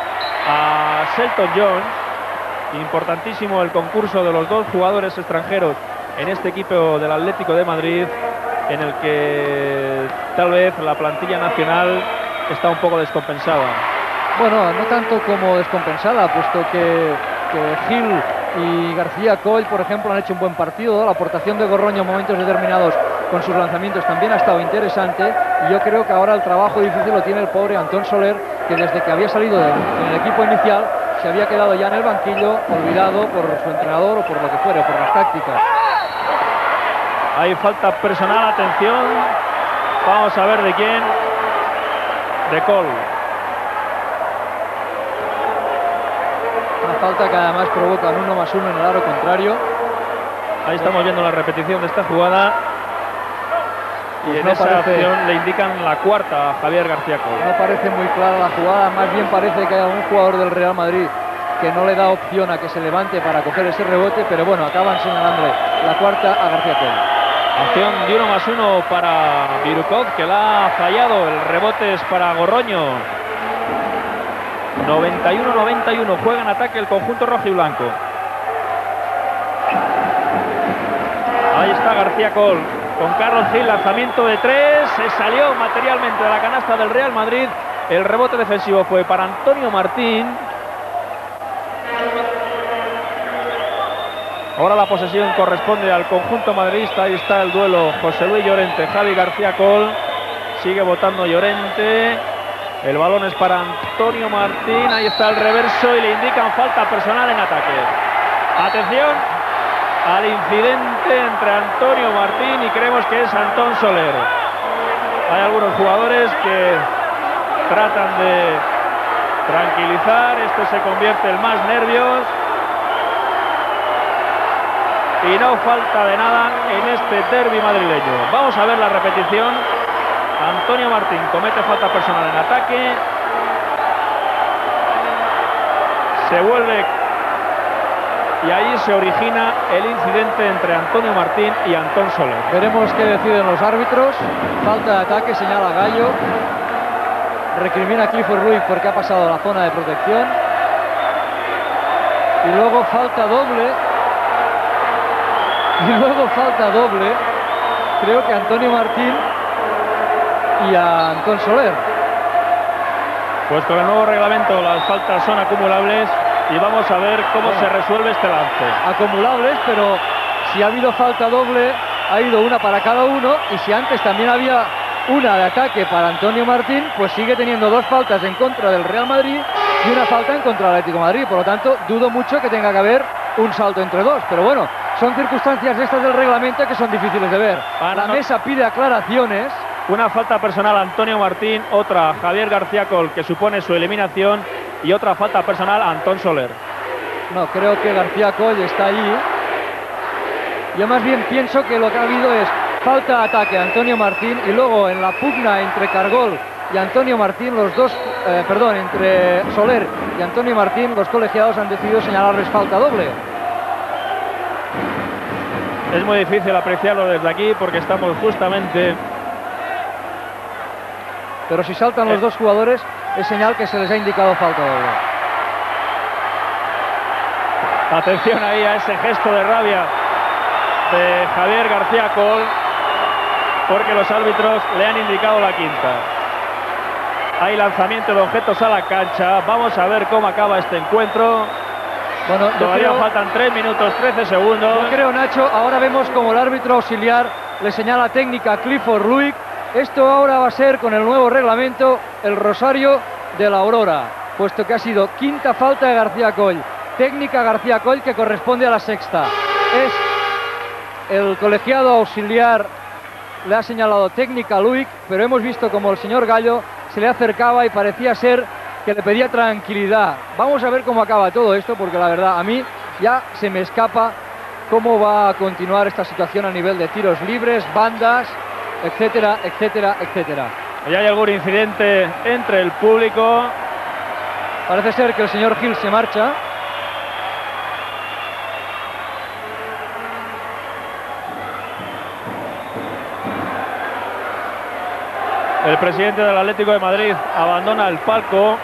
a Shelton Jones. Importantísimo el concurso de los dos jugadores extranjeros en este equipo del Atlético de Madrid, en el que tal vez la plantilla nacional está un poco descompensada. Bueno, no tanto como descompensada, puesto que, que Gil y García Coll, por ejemplo, han hecho un buen partido. La aportación de Gorroño en momentos determinados con sus lanzamientos también ha estado interesante, y yo creo que ahora el trabajo difícil lo tiene el pobre Antón Soler, que desde que había salido del, en el equipo inicial se había quedado ya en el banquillo, olvidado por su entrenador o por lo que fuera, por las tácticas. Hay falta personal, atención. Vamos a ver de quién. De Cole. Una falta que además provoca un uno más uno en el aro contrario. Ahí estamos viendo la repetición de esta jugada. Y Pues en no esa parece- acción le indican la cuarta a Javier García Cole. No parece muy clara la jugada, más bien parece que hay algún jugador del Real Madrid que no le da opción a que se levante para coger ese rebote, pero bueno, acaban señalándole la cuarta a García Cole. Acción de uno más uno para Birukov, que la ha fallado. El rebote es para Gorroño. noventa y uno noventa y uno. Juega en ataque el conjunto rojiblanco. Ahí está García Cole con Carlos Gil. Lanzamiento de tres. Se salió materialmente de la canasta del Real Madrid. El rebote defensivo fue para Antonio Martín. Ahora la posesión corresponde al conjunto madridista. Ahí está el duelo José Luis Llorente, Javi García Cole. Sigue votando Llorente. El balón es para Antonio Martín. Ahí está el reverso y le indican falta personal en ataque. Atención al incidente entre Antonio Martín y creemos que es Antón Soler. Hay algunos jugadores que tratan de tranquilizar. Esto se convierte en más nervios. Y no falta de nada en este derbi madrileño. Vamos a ver la repetición. Antonio Martín comete falta personal en ataque. Se vuelve y ahí se origina el incidente entre Antonio Martín y Antón Soler. Veremos qué deciden los árbitros. Falta de ataque, señala Gallo. Recrimina a Clifford Ruiz porque ha pasado la zona de protección. Y luego falta doble. Y luego falta doble. Creo que a Antonio Martín y a Antón Soler. Pues con el nuevo reglamento las faltas son acumulables y vamos a ver cómo Bueno. se resuelve este lance. Acumulables, pero si ha habido falta doble, ha ido una para cada uno, y si antes también había una de ataque para Antonio Martín, pues sigue teniendo dos faltas en contra del Real Madrid y una falta en contra del Atlético de Madrid. Por lo tanto, dudo mucho que tenga que haber un salto entre dos, pero bueno, son circunstancias estas del reglamento que son difíciles de ver. Para La no- mesa pide aclaraciones. Una falta personal a Antonio Martín, otra a Javier García Cole, que supone su eliminación, y otra falta personal a Antón Soler. No, creo que García Coll está allí. Yo más bien pienso que lo que ha habido es falta de ataque a Antonio Martín, y luego en la pugna entre Cargol y Antonio Martín, los dos, eh, perdón, entre Soler y Antonio Martín, los colegiados han decidido señalarles falta doble. Es muy difícil apreciarlo desde aquí porque estamos justamente... Pero si saltan los dos jugadores, es señal que se les ha indicado falta doble. Atención ahí a ese gesto de rabia de Javier García Cole, porque los árbitros le han indicado la quinta. Hay lanzamiento de objetos a la cancha. Vamos a ver cómo acaba este encuentro. Bueno, yo Todavía creo, faltan tres minutos trece segundos. yo creo, Nacho, ahora vemos como el árbitro auxiliar le señala técnica a Clifford Ruiz. Esto ahora va a ser, con el nuevo reglamento, el rosario de la Aurora, puesto que ha sido quinta falta de García Coll, técnica García Coll, que corresponde a la sexta. Es el colegiado auxiliar, le ha señalado técnica a Luic, pero hemos visto como el señor Gallo se le acercaba y parecía ser que le pedía tranquilidad. Vamos a ver cómo acaba todo esto, porque la verdad a mí ya se me escapa cómo va a continuar esta situación a nivel de tiros libres, bandas, etcétera, etcétera, etcétera. Ya hay algún incidente entre el público. Parece ser que el señor Gil se marcha. El presidente del Atlético de Madrid abandona el palco.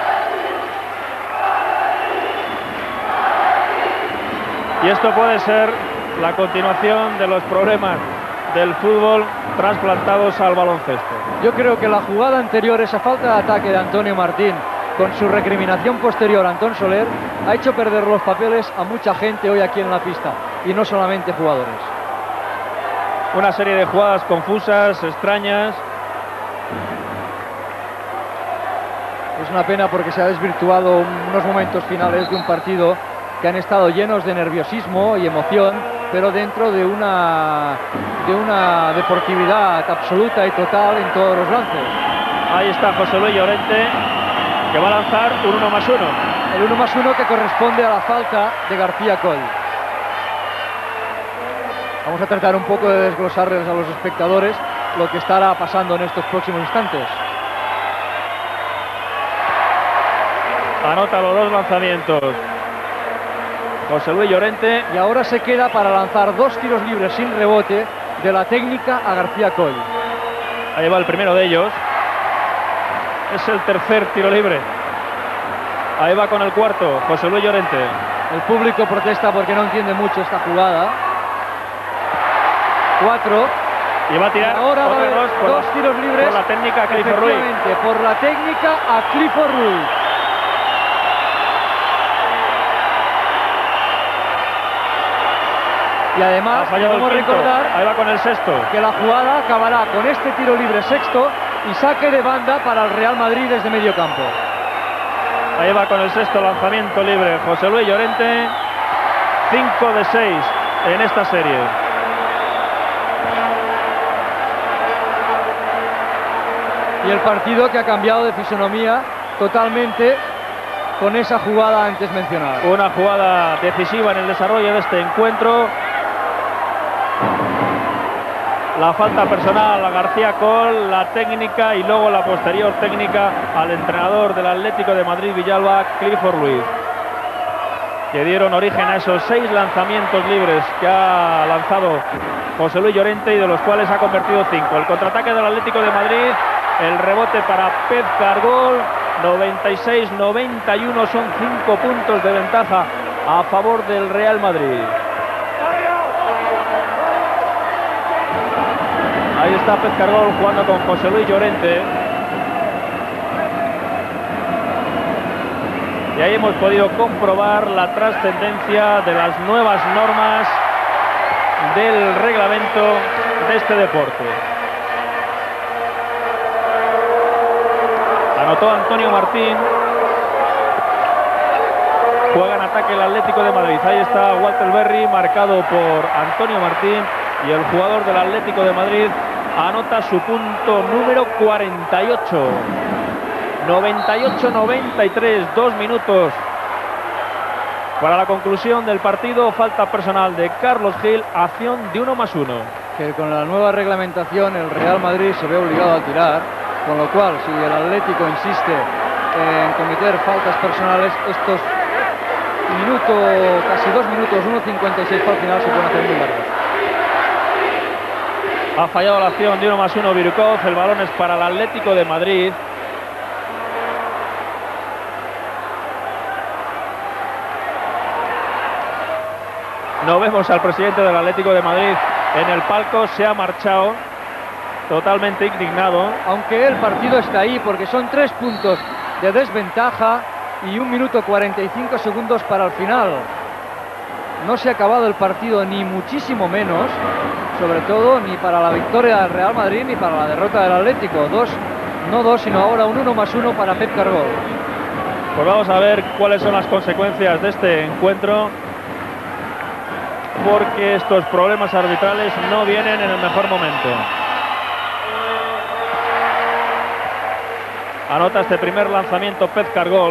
Y esto puede ser la continuación de los problemas del fútbol trasplantados al baloncesto. Yo creo que la jugada anterior, esa falta de ataque de Antonio Martín, con su recriminación posterior a Antón Soler, ha hecho perder los papeles a mucha gente hoy aquí en la pista, y no solamente jugadores. Una serie de jugadas confusas, extrañas. Es una pena porque se ha desvirtuado unos momentos finales de un partido que han estado llenos de nerviosismo y emoción, pero dentro de una, de una deportividad absoluta y total en todos los lances. Ahí está José Luis Llorente, que va a lanzar un uno más uno. El uno más uno que corresponde a la falta de García Coll. Vamos a tratar un poco de desglosarles a los espectadores lo que estará pasando en estos próximos instantes. Anota los dos lanzamientos José Luis Llorente. Y ahora se queda para lanzar dos tiros libres sin rebote de la técnica a García Coll. Ahí va el primero de ellos. Es el tercer tiro libre. Ahí va con el cuarto José Luis Llorente. El público protesta porque no entiende mucho esta jugada. Cuatro. Y va a tirar ahora va a haber dos, dos la, tiros libres. Por la técnica a Clifford Ruiz. Por la técnica a Clifford Ruiz. Y además, podemos recordar ahí va con el sexto, que la jugada acabará con este tiro libre sexto y saque de banda para el Real Madrid desde medio campo. Ahí va con el sexto lanzamiento libre José Luis Llorente. cinco de seis en esta serie. Y el partido que ha cambiado de fisonomía totalmente con esa jugada antes mencionada. Una jugada decisiva en el desarrollo de este encuentro. La falta personal a García Coll, la técnica y luego la posterior técnica al entrenador del Atlético de Madrid Villalba, Clifford Ruiz, que dieron origen a esos seis lanzamientos libres que ha lanzado José Luis Llorente y de los cuales ha convertido cinco. El contraataque del Atlético de Madrid, el rebote para Pep Cargol, noventa y seis noventa y uno, son cinco puntos de ventaja a favor del Real Madrid. Ahí está Pep Cargol jugando con José Luis Llorente. Y ahí hemos podido comprobar la trascendencia de las nuevas normas del reglamento de este deporte. Anotó Antonio Martín. Juega en ataque el Atlético de Madrid. Ahí está Walter Berry, marcado por Antonio Martín. Y el jugador del Atlético de Madrid anota su punto número cuarenta y ocho. noventa y ocho noventa y tres, dos minutos para la conclusión del partido. Falta personal de Carlos Gil, acción de uno más uno. Que con la nueva reglamentación el Real Madrid se ve obligado a tirar, con lo cual si el Atlético insiste en cometer faltas personales, estos minutos, casi dos minutos, uno cincuenta y seis para el final, se pueden hacer muy largos. Ha fallado la acción de uno más uno Birkov. El balón es para el Atlético de Madrid. No vemos al presidente del Atlético de Madrid en el palco. Se ha marchado totalmente indignado. Aunque el partido está ahí porque son tres puntos de desventaja y un minuto cuarenta y cinco segundos para el final. No se ha acabado el partido ni muchísimo menos, sobre todo ni para la victoria del Real Madrid ni para la derrota del Atlético. Dos, no dos, sino ahora un uno más uno para Pep Cargol. Pues vamos a ver cuáles son las consecuencias de este encuentro, porque estos problemas arbitrales no vienen en el mejor momento. Anota este primer lanzamiento Pep Cargol.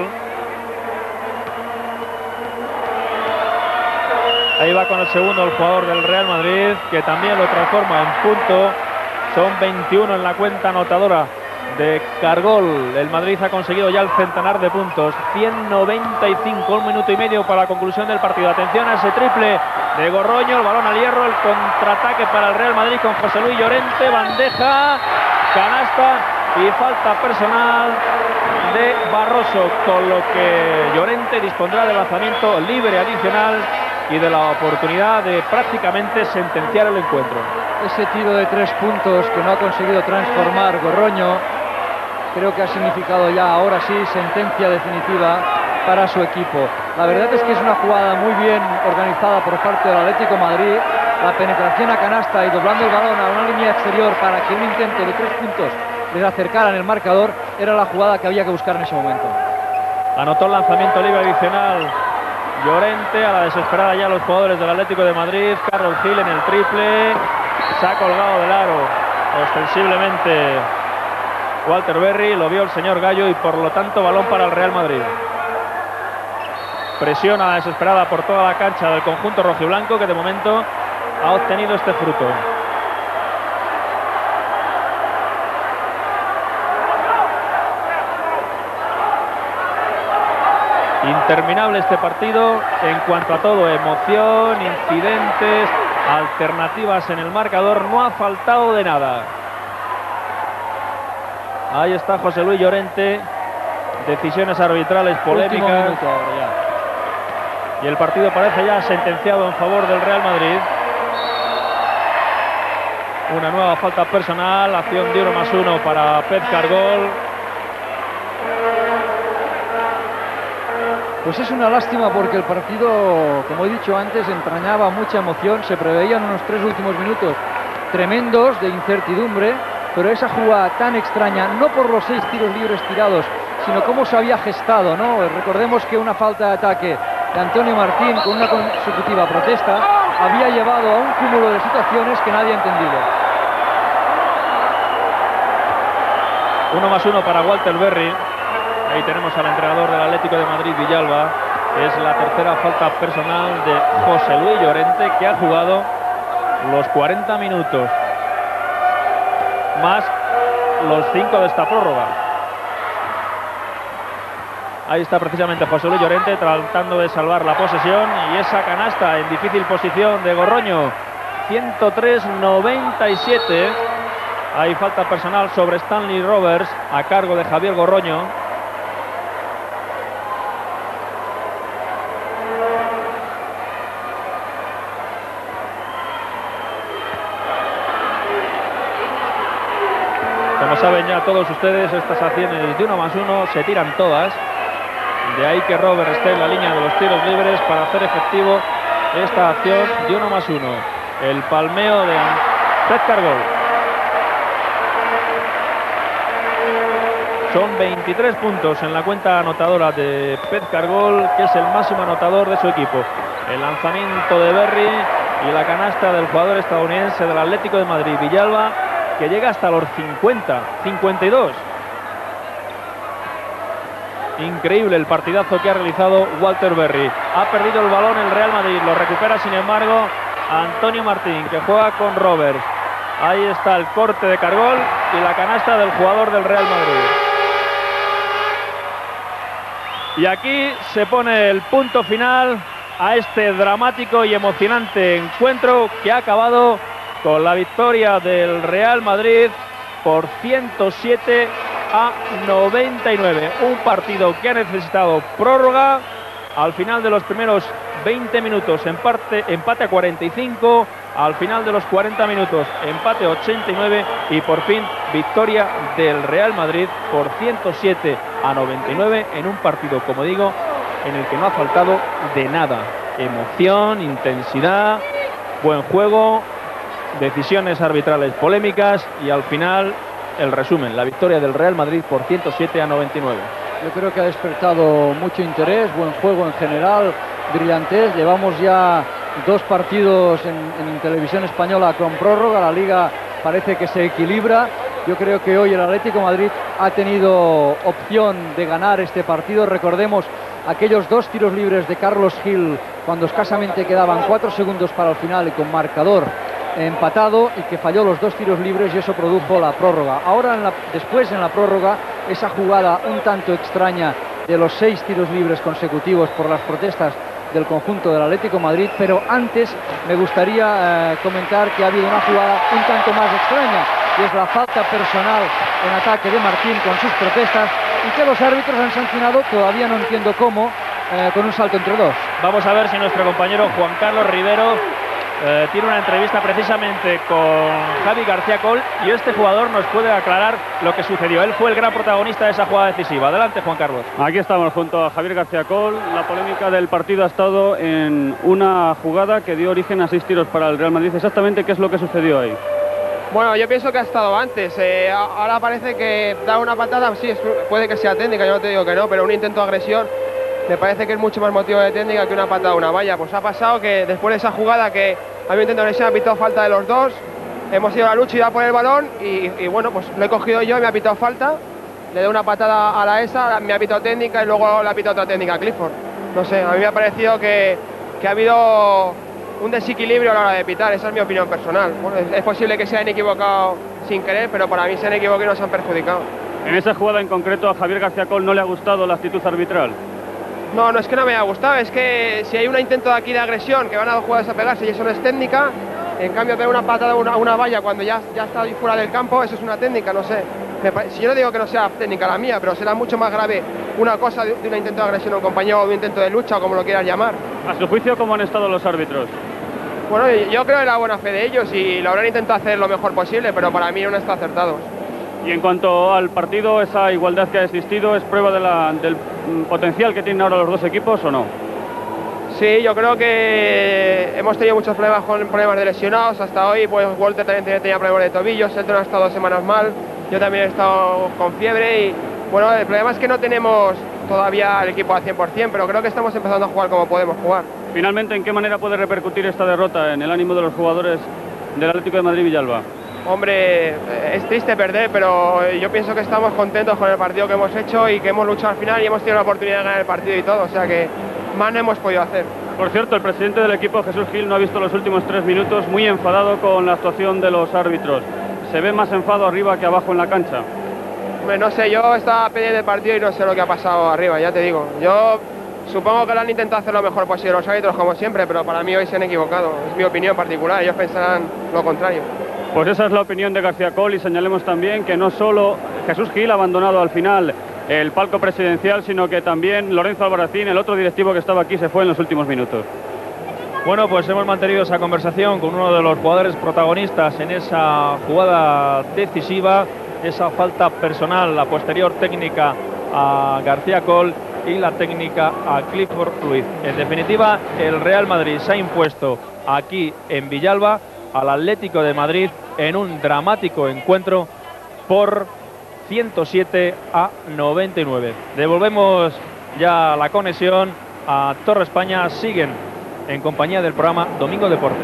Ahí va con el segundo el jugador del Real Madrid, que también lo transforma en punto. Son veintiuno en la cuenta anotadora de Cargol. El Madrid ha conseguido ya el centenar de puntos. ciento noventa y cinco, un minuto y medio para la conclusión del partido. Atención a ese triple de Gorroño, el balón al hierro, el contraataque para el Real Madrid con José Luis Llorente, bandeja, canasta y falta personal de Barroso, con lo que Llorente dispondrá del lanzamiento libre adicional y de la oportunidad de prácticamente sentenciar el encuentro. Ese tiro de tres puntos que no ha conseguido transformar Gorroño, creo que ha significado ya ahora sí sentencia definitiva para su equipo. La verdad es que es una jugada muy bien organizada por parte del Atlético de Madrid. La penetración a canasta y doblando el balón a una línea exterior para que un intento de tres puntos les acercaran el marcador, era la jugada que había que buscar en ese momento. Anotó el lanzamiento libre adicional Llorente, a la desesperada ya los jugadores del Atlético de Madrid. Carlos Gil en el triple, se ha colgado del aro ostensiblemente Walter Berry, lo vio el señor Gallo y por lo tanto balón para el Real Madrid. Presión a la desesperada por toda la cancha del conjunto rojiblanco, que de momento ha obtenido este fruto. Interminable este partido en cuanto a todo, emoción, incidentes, alternativas en el marcador, no ha faltado de nada. Ahí está José Luis Llorente, decisiones arbitrales polémicas. Y el partido parece ya sentenciado en favor del Real Madrid. Una nueva falta personal, acción de uno más uno para Pep Cargol. Pues es una lástima porque el partido, como he dicho antes, entrañaba mucha emoción. Se preveían unos tres últimos minutos tremendos de incertidumbre, pero esa jugada tan extraña, no por los seis tiros libres tirados, sino cómo se había gestado, ¿no? Recordemos que una falta de ataque de Antonio Martín con una consecutiva protesta había llevado a un cúmulo de situaciones que nadie ha entendido. Uno más uno para Walter Berry. Ahí tenemos al entrenador del Atlético de Madrid, Villalba. Es la tercera falta personal de José Luis Llorente, que ha jugado los cuarenta minutos más los cinco de esta prórroga. Ahí está precisamente José Luis Llorente tratando de salvar la posesión, y esa canasta en difícil posición de Gorroño. ciento tres noventa y siete. Hay falta personal sobre Stanley Roberts a cargo de Javier Gorroño. Como saben ya todos ustedes, estas acciones de uno más uno se tiran todas. De ahí que Robert esté en la línea de los tiros libres para hacer efectivo esta acción de uno más uno. El palmeo de Pep Cargol. Son veintitrés puntos en la cuenta anotadora de Pep Cargol, que es el máximo anotador de su equipo. El lanzamiento de Berry y la canasta del jugador estadounidense del Atlético de Madrid, Villalba, que llega hasta los cincuenta, cincuenta y dos. Increíble el partidazo que ha realizado Walter Berry. Ha perdido el balón el Real Madrid, lo recupera sin embargo Antonio Martín, que juega con Roberts. Ahí está el corte de Cargol y la canasta del jugador del Real Madrid. Y aquí se pone el punto final a este dramático y emocionante encuentro, que ha acabado con la victoria del Real Madrid por ciento siete a noventa y nueve. Un partido que ha necesitado prórroga. Al final de los primeros veinte minutos empate, empate a cuarenta y cinco. Al final de los cuarenta minutos empate a ochenta y nueve. Y por fin victoria del Real Madrid por ciento siete a noventa y nueve en un partido, como digo, en el que no ha faltado de nada. Emoción, intensidad, buen juego, decisiones arbitrales polémicas y al final el resumen, la victoria del Real Madrid por ciento siete a noventa y nueve. Yo creo que ha despertado mucho interés, buen juego en general, brillantez. Llevamos ya dos partidos en, en televisión española con prórroga, la liga parece que se equilibra. Yo creo que hoy el Atlético de Madrid ha tenido opción de ganar este partido. Recordemos aquellos dos tiros libres de Carlos Gil cuando escasamente quedaban cuatro segundos para el final y con marcador empatado, y que falló los dos tiros libres y eso produjo la prórroga. Ahora en la, después en la prórroga, esa jugada un tanto extraña de los seis tiros libres consecutivos por las protestas del conjunto del Atlético de Madrid, pero antes me gustaría eh, comentar que ha habido una jugada un tanto más extraña, y es la falta personal en ataque de Martín con sus protestas, y que los árbitros han sancionado, todavía no entiendo cómo, eh, con un salto entre dos. Vamos a ver si nuestro compañero Juan Carlos Rivero Eh, tiene una entrevista precisamente con Javi García Coll, y este jugador nos puede aclarar lo que sucedió. Él fue el gran protagonista de esa jugada decisiva. Adelante, Juan Carlos. Aquí estamos junto a Javier García Coll. La polémica del partido ha estado en una jugada que dio origen a seis tiros para el Real Madrid. Exactamente, ¿qué es lo que sucedió ahí? Bueno, yo pienso que ha estado antes. Eh, ahora parece que da una patada, sí, es, puede que sea técnica, yo no te digo que no, pero un intento de agresión me parece que es mucho más motivo de técnica que una patada a una valla. Pues ha pasado que después de esa jugada que había un intento de agresión, ha pitado falta de los dos, hemos ido a la lucha y iba por el balón y, y bueno, pues lo he cogido yo y me ha pitado falta, le doy una patada a la esa, me ha pitado técnica y luego le ha pitado otra técnica a Clifford. No sé, a mí me ha parecido que, que ha habido un desequilibrio a la hora de pitar, esa es mi opinión personal. Bueno, es, es posible que se hayan equivocado sin querer, pero para mí se han equivocado y nos han perjudicado. En esa jugada en concreto a Javier García Coll no le ha gustado la actitud arbitral. No, no es que no me haya gustado, es que si hay un intento de aquí de agresión, que van a dos jugadores a pegarse y eso no es técnica, en cambio pegar una patada a una, a una valla cuando ya, ya está ahí fuera del campo, eso es una técnica, no sé. Me, si yo no digo que no sea técnica la mía, pero será mucho más grave una cosa de, de un intento de agresión a un compañero o de un intento de lucha o como lo quieras llamar. A su juicio, ¿cómo han estado los árbitros? Bueno, yo creo en la buena fe de ellos y lo habrán intentado hacer lo mejor posible, pero para mí no están acertados. Y en cuanto al partido, ¿esa igualdad que ha existido es prueba de la, del potencial que tienen ahora los dos equipos o no? Sí, yo creo que hemos tenido muchos problemas con problemas de lesionados hasta hoy, pues Walter también tenía problemas de tobillos, Elton ha estado dos semanas mal, yo también he estado con fiebre y bueno, el problema es que no tenemos todavía el equipo al cien por cien, pero creo que estamos empezando a jugar como podemos jugar. Finalmente, ¿en qué manera puede repercutir esta derrota en el ánimo de los jugadores del Atlético de Madrid Villalba? Hombre, es triste perder, pero yo pienso que estamos contentos con el partido que hemos hecho y que hemos luchado al final y hemos tenido la oportunidad de ganar el partido y todo, o sea que más no hemos podido hacer. Por cierto, el presidente del equipo, Jesús Gil, no ha visto los últimos tres minutos, muy enfadado con la actuación de los árbitros. ¿Se ve más enfado arriba que abajo en la cancha? Hombre, no sé, yo estaba pendiente del partido y no sé lo que ha pasado arriba, ya te digo. Yo supongo que lo han intentado hacer lo mejor posible los árbitros, como siempre, pero para mí hoy se han equivocado. Es mi opinión particular, ellos pensarán lo contrario. Pues esa es la opinión de García Coll y señalemos también que no solo Jesús Gil ha abandonado al final el palco presidencial, sino que también Lorenzo Albarracín, el otro directivo que estaba aquí, se fue en los últimos minutos. Bueno, pues hemos mantenido esa conversación con uno de los jugadores protagonistas en esa jugada decisiva, esa falta personal, la posterior técnica a García Coll y la técnica a Clifford Ruiz. En definitiva, el Real Madrid se ha impuesto aquí en Villalba al Atlético de Madrid en un dramático encuentro por ciento siete a noventa y nueve. Devolvemos ya la conexión a Torre España. Siguen en compañía del programa Domingo Deporte.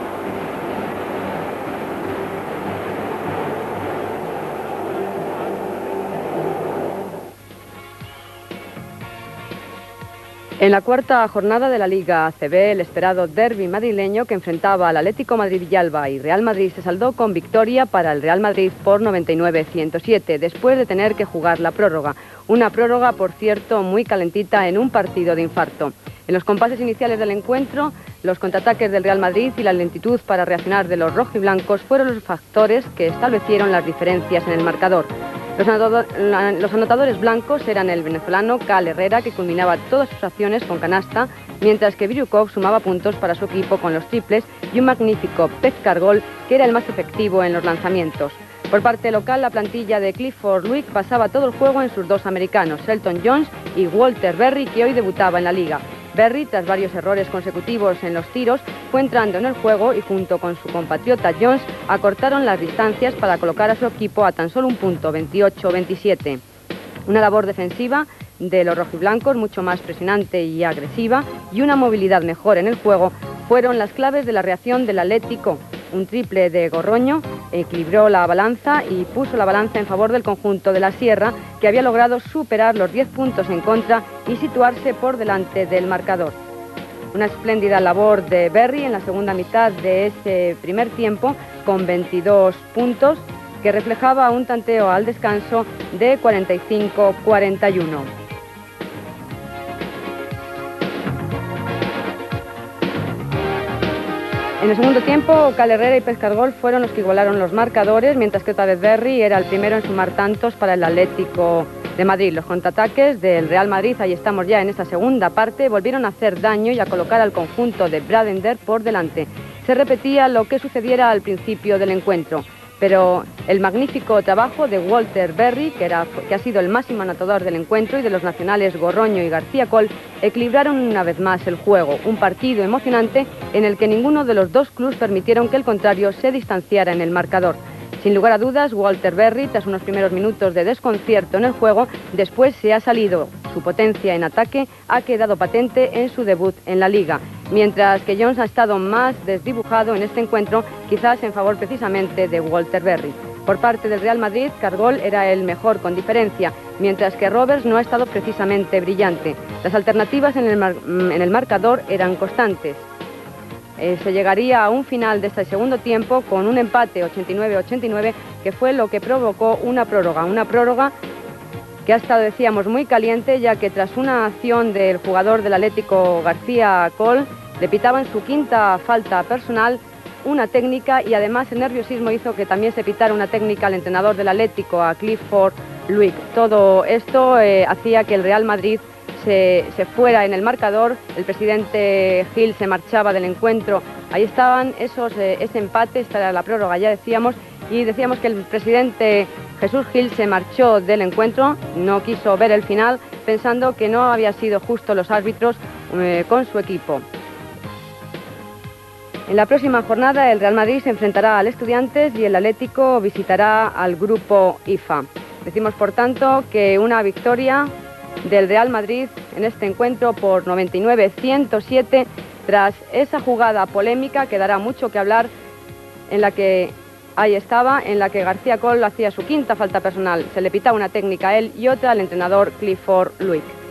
En la cuarta jornada de la Liga A C B, el esperado derbi madrileño que enfrentaba al Atlético Madrid Villalba y Real Madrid se saldó con victoria para el Real Madrid por noventa y nueve a ciento siete, después de tener que jugar la prórroga. Una prórroga, por cierto, muy calentita en un partido de infarto. En los compases iniciales del encuentro, los contraataques del Real Madrid y la lentitud para reaccionar de los rojiblancos fueron los factores que establecieron las diferencias en el marcador. Los, anotador, los anotadores blancos eran el venezolano Cal Herrera, que culminaba todas sus acciones con canasta, mientras que Biryukov sumaba puntos para su equipo con los triples y un magnífico Pezcargol, que era el más efectivo en los lanzamientos. Por parte local, la plantilla de Clifford Luick pasaba todo el juego en sus dos americanos, Elton Jones y Walter Berry, que hoy debutaba en la liga. Berry, tras varios errores consecutivos en los tiros, fue entrando en el juego y junto con su compatriota Jones acortaron las distancias para colocar a su equipo a tan solo un punto, veintiocho a veintisiete. Una labor defensiva de los rojiblancos mucho más presionante y agresiva y una movilidad mejor en el juego fueron las claves de la reacción del Atlético. Un triple de Gorroño equilibró la balanza y puso la balanza en favor del conjunto de la Sierra, que había logrado superar los diez puntos en contra y situarse por delante del marcador. Una espléndida labor de Berry en la segunda mitad de ese primer tiempo, con veintidós puntos, que reflejaba un tanteo al descanso de cuarenta y cinco a cuarenta y uno. En el segundo tiempo, Cal Herrera y Pezcargol fueron los que igualaron los marcadores, mientras que otra vez Berry era el primero en sumar tantos para el Atlético de Madrid. Los contraataques del Real Madrid, ahí estamos ya en esta segunda parte, volvieron a hacer daño y a colocar al conjunto de Bradender por delante. Se repetía lo que sucediera al principio del encuentro, pero el magnífico trabajo de Walter Berry, que, era, que ha sido el máximo anotador del encuentro, y de los nacionales Gorroño y García Coll, equilibraron una vez más el juego. Un partido emocionante en el que ninguno de los dos clubes permitieron que el contrario se distanciara en el marcador. Sin lugar a dudas, Walter Berry, tras unos primeros minutos de desconcierto en el juego, después se ha salido. Su potencia en ataque ha quedado patente en su debut en la Liga, mientras que Jones ha estado más desdibujado en este encuentro, quizás en favor precisamente de Walter Berry. Por parte del Real Madrid, Cargol era el mejor con diferencia, mientras que Roberts no ha estado precisamente brillante. Las alternativas en el, mar en el marcador eran constantes. Eh, se llegaría a un final de este segundo tiempo con un empate ochenta y nueve a ochenta y nueve, que fue lo que provocó una prórroga, una prórroga que ha estado, decíamos, muy caliente, ya que tras una acción del jugador del Atlético, García Coll, le pitaban su quinta falta personal, una técnica, y además el nerviosismo hizo que también se pitara una técnica al entrenador del Atlético, a Clifford Luick. Todo esto eh, hacía que el Real Madrid Se, se fuera en el marcador. El presidente Gil se marchaba del encuentro. Ahí estaban esos, eh, ese empate, esta era la prórroga, ya decíamos, y decíamos que el presidente Jesús Gil se marchó del encuentro, no quiso ver el final, pensando que no había sido justo los árbitros eh, con su equipo. En la próxima jornada el Real Madrid se enfrentará al Estudiantes y el Atlético visitará al grupo I F A. Decimos, por tanto, que una victoria del Real Madrid en este encuentro por noventa y nueve a ciento siete, tras esa jugada polémica que dará mucho que hablar, en la que ahí estaba, en la que García Coll hacía su quinta falta personal. Se le pitaba una técnica a él y otra al entrenador Clifford Luick.